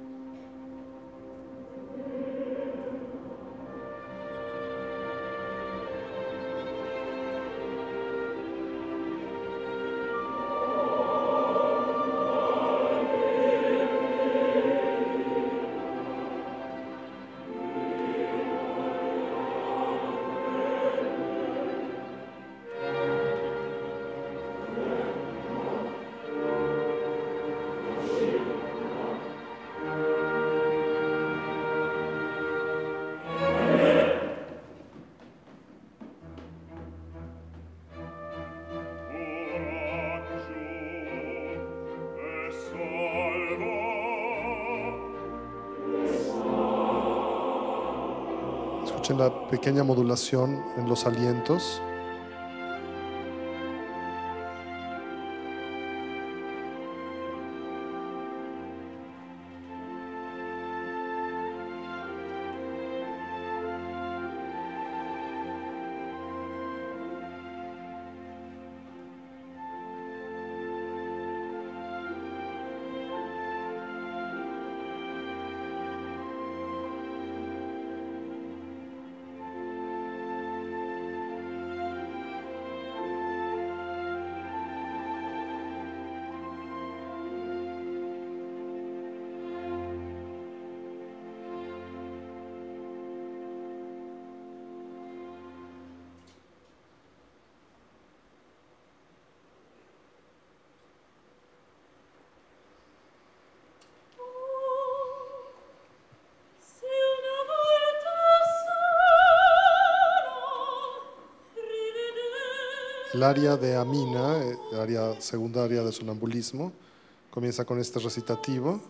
Escuchen la pequeña modulación en los alientos. El aria de Amina, el aria secundaria de sonambulismo, comienza con este recitativo.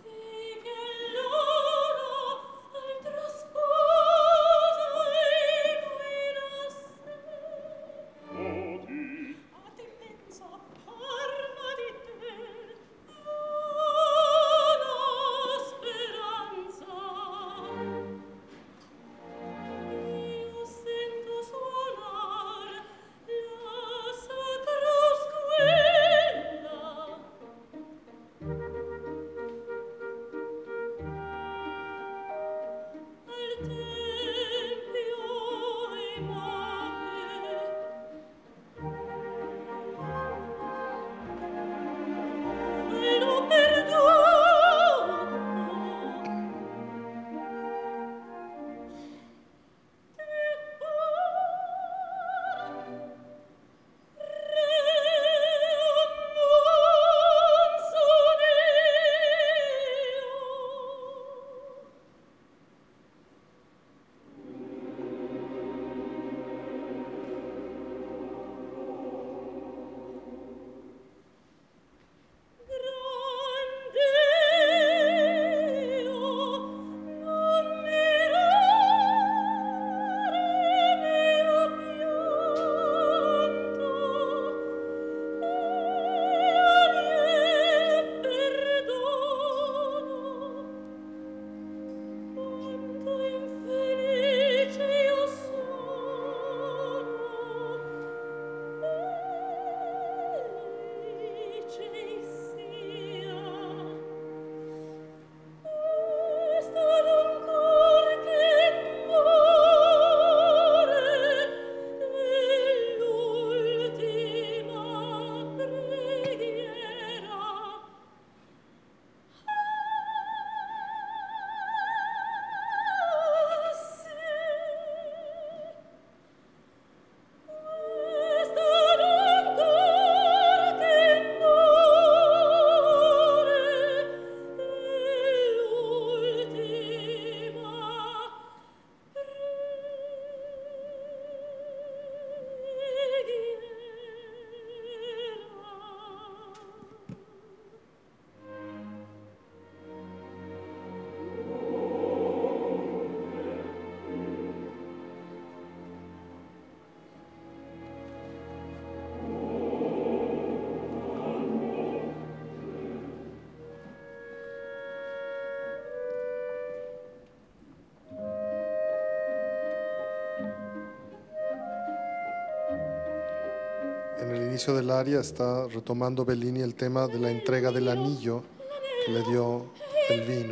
En el inicio del aria está retomando Bellini el tema de la entrega del anillo que le dio el vino.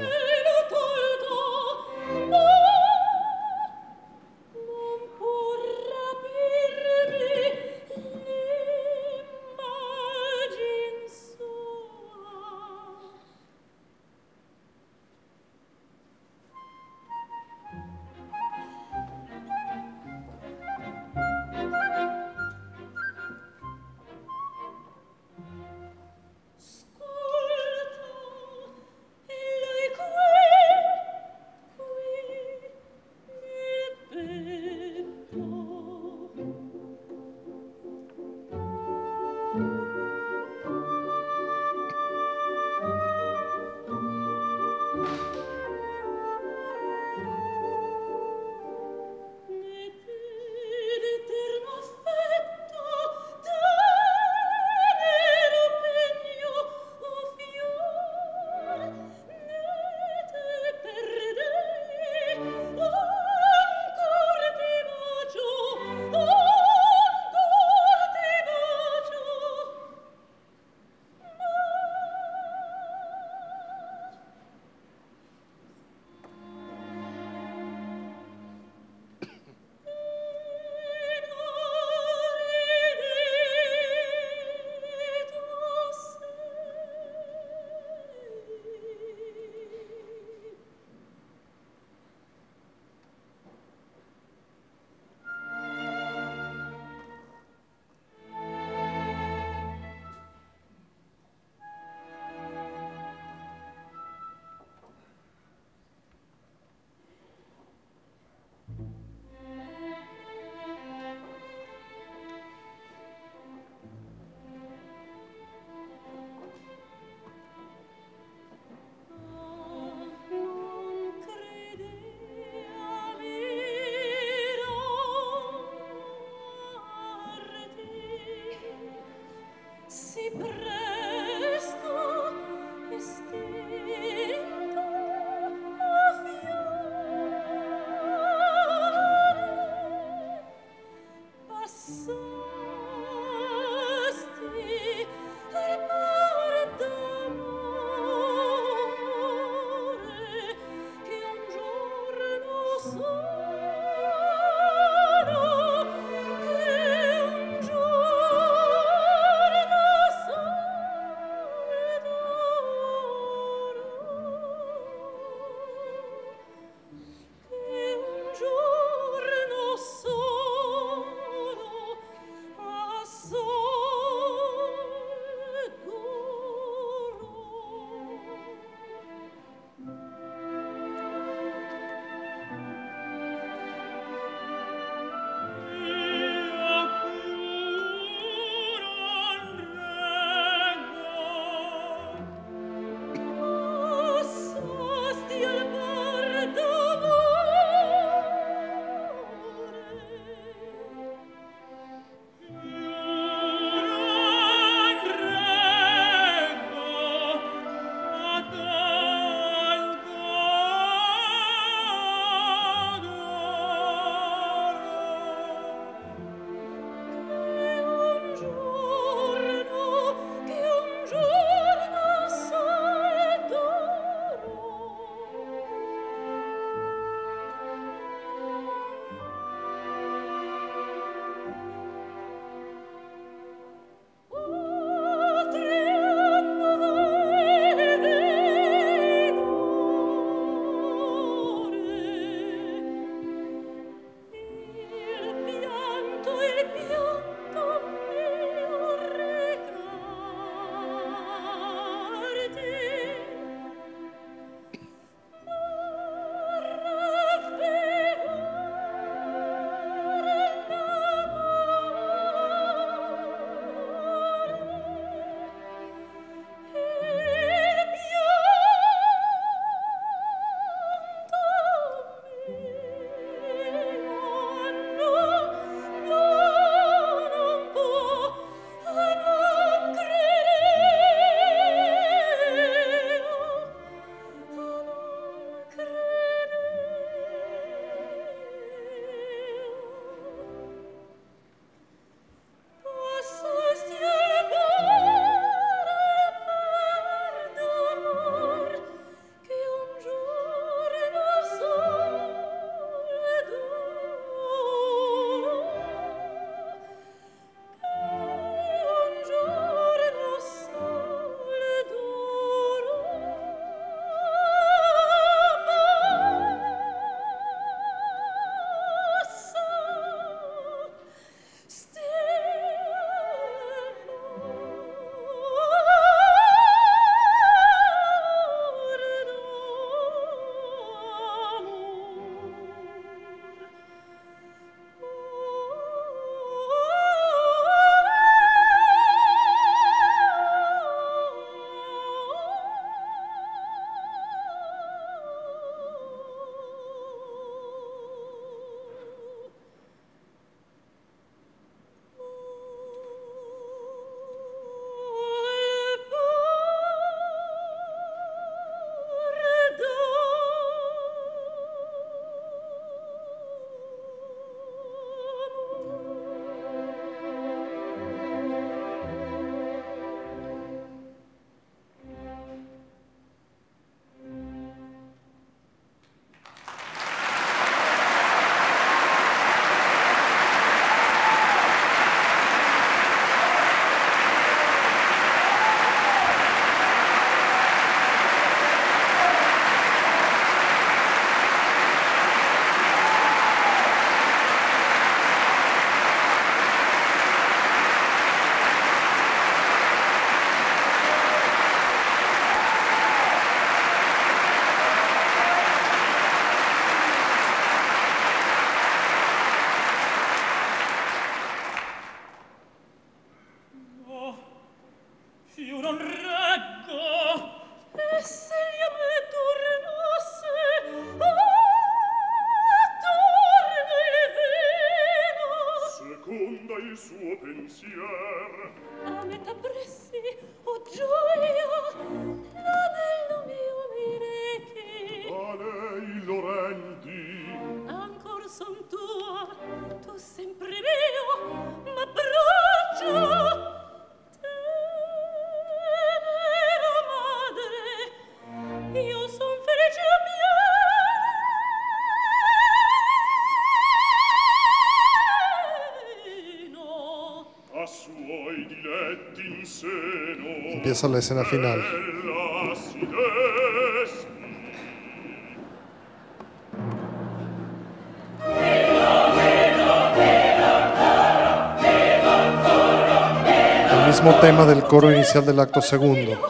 Ascolta, e lei Esa es la escena final. El mismo tema del coro inicial del acto segundo.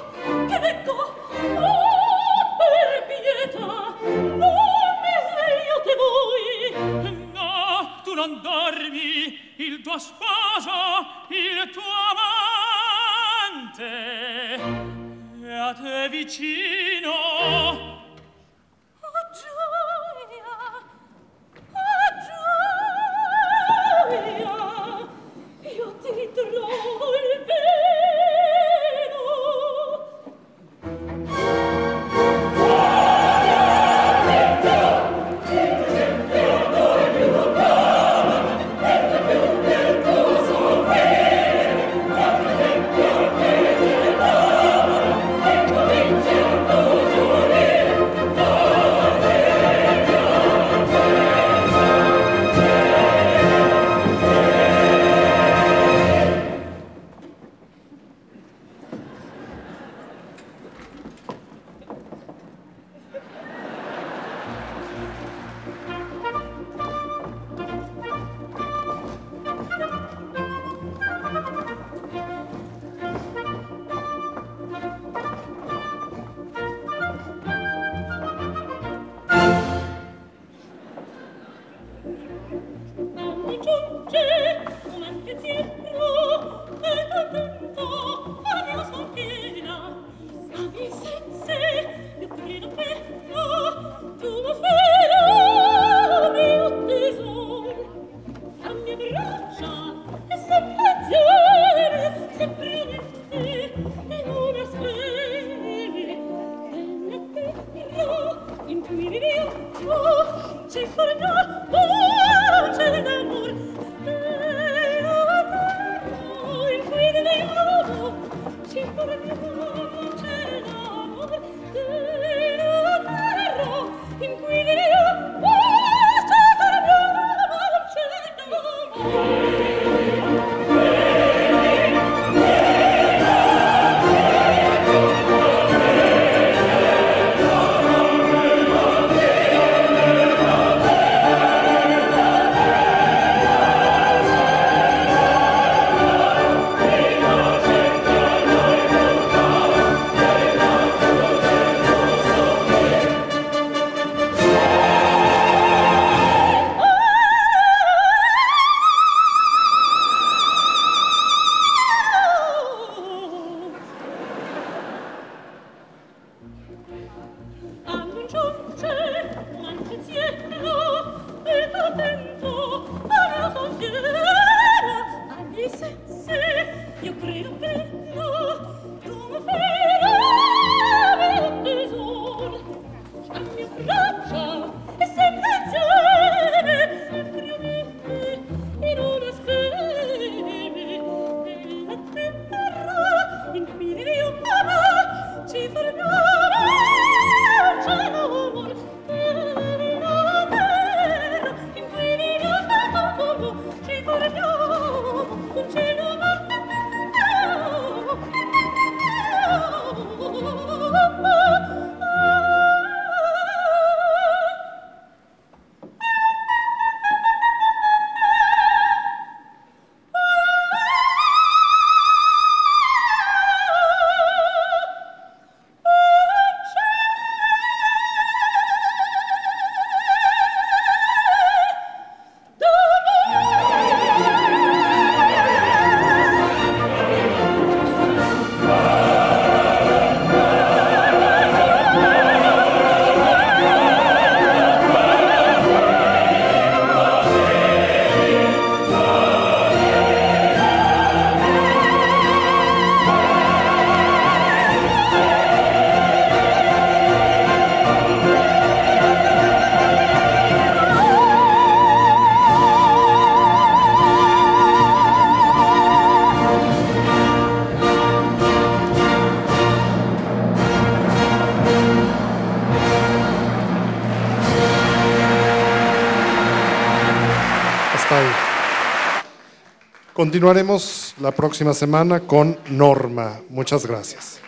Continuaremos la próxima semana con Norma. Muchas gracias.